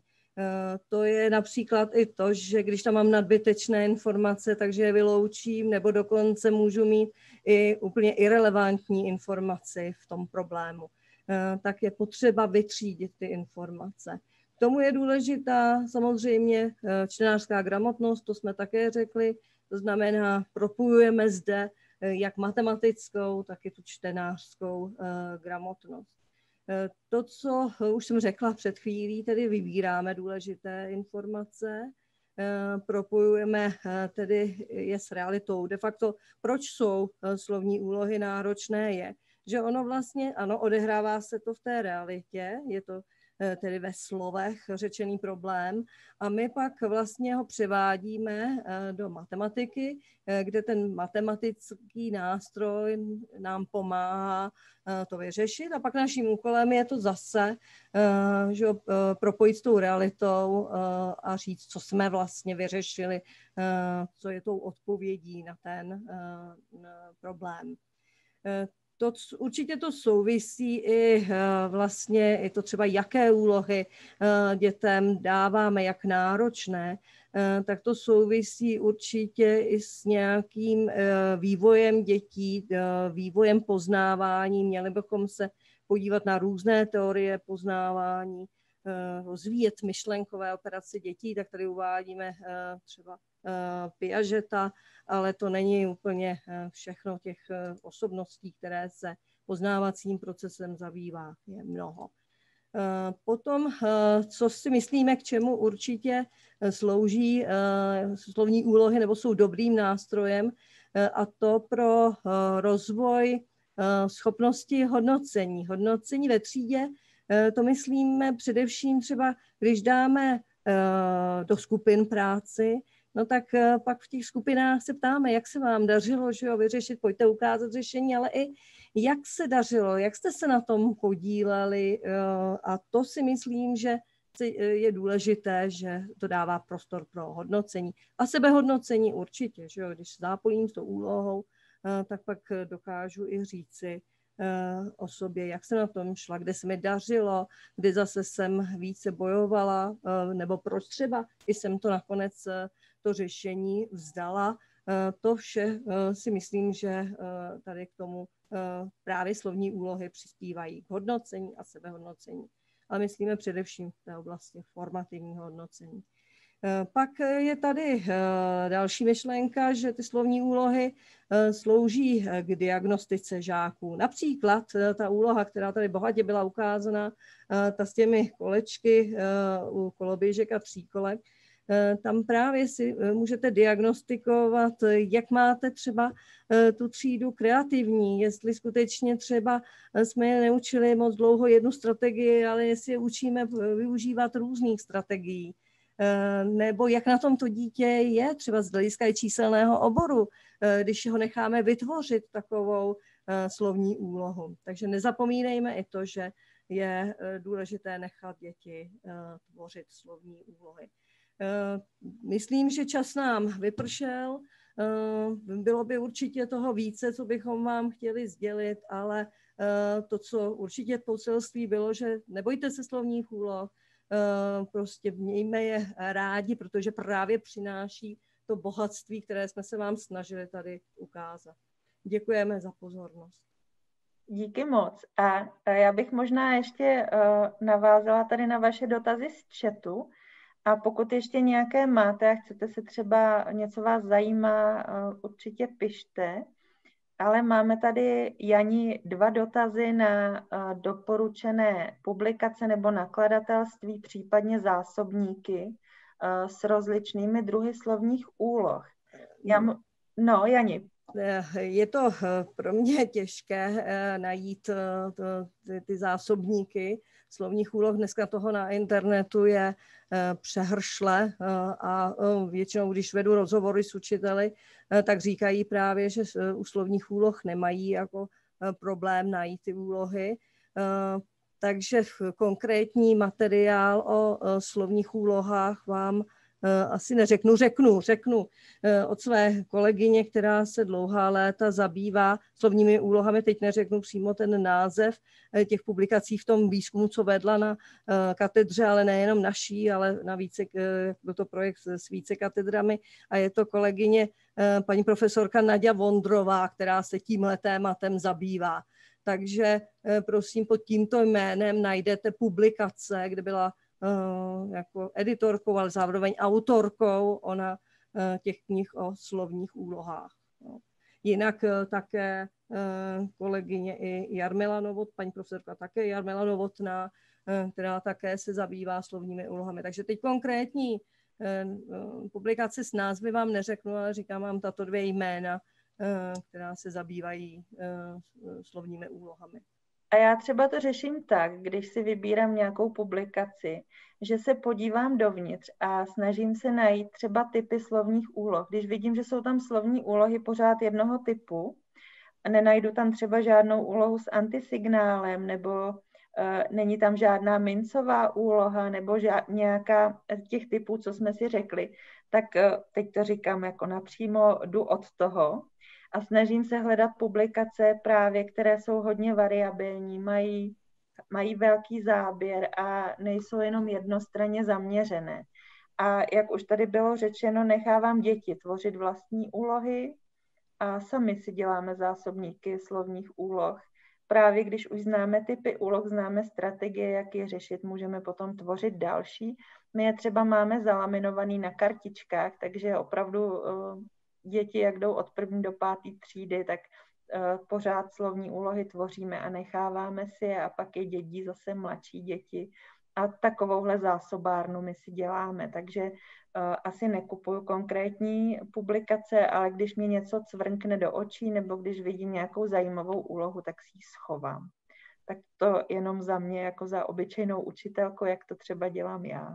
To je například i to, že když tam mám nadbytečné informace, takže je vyloučím, nebo dokonce můžu mít i úplně irelevantní informaci v tom problému. Tak je potřeba vytřídit ty informace. K tomu je důležitá samozřejmě čtenářská gramotnost, to jsme také řekli, to znamená, propojujeme zde jak matematickou, tak i tu čtenářskou uh, gramotnost. Uh, to, co už jsem řekla před chvílí, tedy vybíráme důležité informace, uh, propojujeme uh, tedy je s realitou. De facto, proč jsou uh, slovní úlohy náročné, je, že ono vlastně, ano, odehrává se to v té realitě, je to tedy ve slovech řečený problém a my pak vlastně ho převádíme do matematiky, kde ten matematický nástroj nám pomáhá to vyřešit a pak naším úkolem je to zase že propojit s tou realitou a říct, co jsme vlastně vyřešili, co je tou odpovědí na ten problém. To, určitě to souvisí i vlastně, i to třeba, jaké úlohy dětem dáváme, jak náročné, tak to souvisí určitě i s nějakým vývojem dětí, vývojem poznávání. Měli bychom se podívat na různé teorie poznávání, rozvíjet myšlenkové operace dětí, tak tady uvádíme třeba Piageta, ale to není úplně všechno těch osobností, které se poznávacím procesem zabývá, je mnoho. Potom, co si myslíme, k čemu určitě slouží slovní úlohy nebo jsou dobrým nástrojem, a to pro rozvoj schopnosti hodnocení. Hodnocení ve třídě, to myslíme především třeba, když dáme do skupin práci, no tak pak v těch skupinách se ptáme, jak se vám dařilo, že jo, vyřešit, pojďte ukázat řešení, ale i jak se dařilo, jak jste se na tom podíleli, a to si myslím, že je důležité, že to dává prostor pro hodnocení. A sebehodnocení určitě, že jo, když zápolím s tou úlohou, tak pak dokážu i říci o sobě, jak se na tom šla, kde se mi dařilo, kde zase jsem více bojovala, nebo proč třeba jsem to nakonec to řešení vzdala. To vše si myslím, že tady k tomu právě slovní úlohy přispívají k hodnocení a sebehodnocení. Ale myslíme především v té oblasti formativního hodnocení. Pak je tady další myšlenka, že ty slovní úlohy slouží k diagnostice žáků. Například ta úloha, která tady bohatě byla ukázána, ta s těmi kolečky u koloběžek a tříkolek, tam právě si můžete diagnostikovat, jak máte třeba tu třídu kreativní, jestli skutečně třeba jsme je neučili moc dlouho jednu strategii, ale jestli je učíme využívat různých strategií. Nebo jak na tom to dítě je, třeba z hlediska číselného oboru, když ho necháme vytvořit takovou slovní úlohu. Takže nezapomínejme i to, že je důležité nechat děti tvořit slovní úlohy. Myslím, že čas nám vypršel. Bylo by určitě toho více, co bychom vám chtěli sdělit, ale to, co určitě poselství bylo, že nebojte se slovních úloh, prostě mějme je rádi, protože právě přináší to bohatství, které jsme se vám snažili tady ukázat. Děkujeme za pozornost. Díky moc. A já bych možná ještě navázala tady na vaše dotazy z chatu. A pokud ještě nějaké máte a chcete se třeba, něco vás zajímá, určitě pište. Ale máme tady, Jani, dva dotazy na doporučené publikace nebo nakladatelství, případně zásobníky s rozličnými druhy slovních úloh. Já, no, Jani. Je to pro mě těžké najít ty, ty zásobníky slovních úloh. Dneska toho na internetu je přehršle a většinou, když vedu rozhovory s učiteli, tak říkají právě, že u slovních úloh nemají jako problém najít ty úlohy. Takže konkrétní materiál o slovních úlohách vám asi neřeknu, řeknu, řeknu od své kolegyně, která se dlouhá léta zabývá slovními úlohami, teď neřeknu přímo ten název těch publikací v tom výzkumu, co vedla na katedře, ale nejenom naší, ale na více, byl to projekt s více katedrami, a je to kolegyně paní profesorka Naďa Vondrová, která se tímhle tématem zabývá. Takže prosím, pod tímto jménem najdete publikace, kde byla jako editorkou, ale zároveň autorkou ona těch knih o slovních úlohách. Jinak také kolegyně i Jarmila Novot, paní profesorka také Jarmila Novotná, která také se zabývá slovními úlohami. Takže teď konkrétní publikace s názvy vám neřeknu, ale říkám vám tato dvě jména, která se zabývají slovními úlohami. A já třeba to řeším tak, když si vybírám nějakou publikaci, že se podívám dovnitř a snažím se najít třeba typy slovních úloh. Když vidím, že jsou tam slovní úlohy pořád jednoho typu a nenajdu tam třeba žádnou úlohu s antisignálem, nebo uh, není tam žádná mincová úloha, nebo žád, nějaká z těch typů, co jsme si řekli, tak uh, teď to říkám jako napřímo, jdu od toho a snažím se hledat publikace právě, které jsou hodně variabilní, mají, mají velký záběr a nejsou jenom jednostranně zaměřené. A jak už tady bylo řečeno, nechávám děti tvořit vlastní úlohy a sami si děláme zásobníky slovních úloh. Právě když už známe typy úloh, známe strategie, jak je řešit, můžeme potom tvořit další. My je třeba máme zalaminovaný na kartičkách, takže opravdu děti, jak jdou od první do páté třídy, tak pořád slovní úlohy tvoříme a necháváme si je a pak je dědí zase mladší děti. A takovouhle zásobárnu my si děláme, takže uh, asi nekupuju konkrétní publikace, ale když mi něco cvrnkne do očí nebo když vidím nějakou zajímavou úlohu, tak si ji schovám. Tak to jenom za mě, jako za obyčejnou učitelku, jak to třeba dělám já.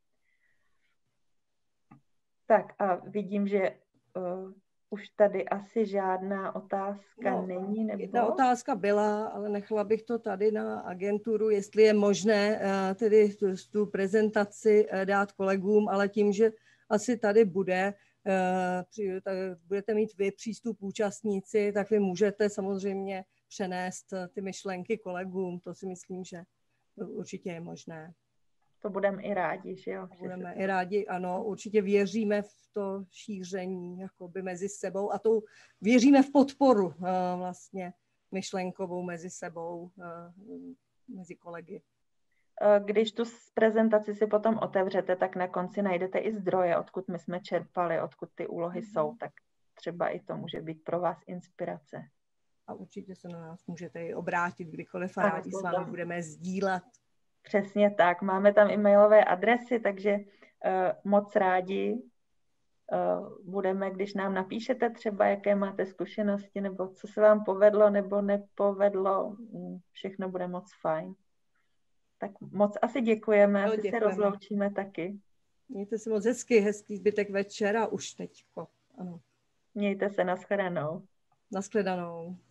Tak a vidím, že uh, už tady asi žádná otázka no, není, nebo? Ta otázka byla, ale nechala bych to tady na agenturu, jestli je možné tedy tu, tu prezentaci dát kolegům, ale tím, že asi tady bude, budete mít vy přístup účastníci, tak vy můžete samozřejmě přenést ty myšlenky kolegům. To si myslím, že určitě je možné. To budeme i rádi, že jo? Budeme i rádi, ano, určitě věříme v to šíření jakoby mezi sebou a to věříme v podporu uh, vlastně myšlenkovou mezi sebou, uh, mezi kolegy. Když tu prezentaci si potom otevřete, tak na konci najdete i zdroje, odkud my jsme čerpali, odkud ty úlohy mm-hmm. jsou, tak třeba i to může být pro vás inspirace. A určitě se na nás můžete i obrátit, kdykoliv a rádi s vámi budeme sdílet. Přesně tak. Máme tam e-mailové adresy, takže uh, moc rádi uh, budeme, když nám napíšete třeba, jaké máte zkušenosti, nebo co se vám povedlo, nebo nepovedlo. Všechno bude moc fajn. Tak moc asi děkujeme, no, asi děkujeme. se rozloučíme taky. Mějte se moc hezky, hezký zbytek večera už teďko. Ano. Mějte se, nashledanou. Nashledanou.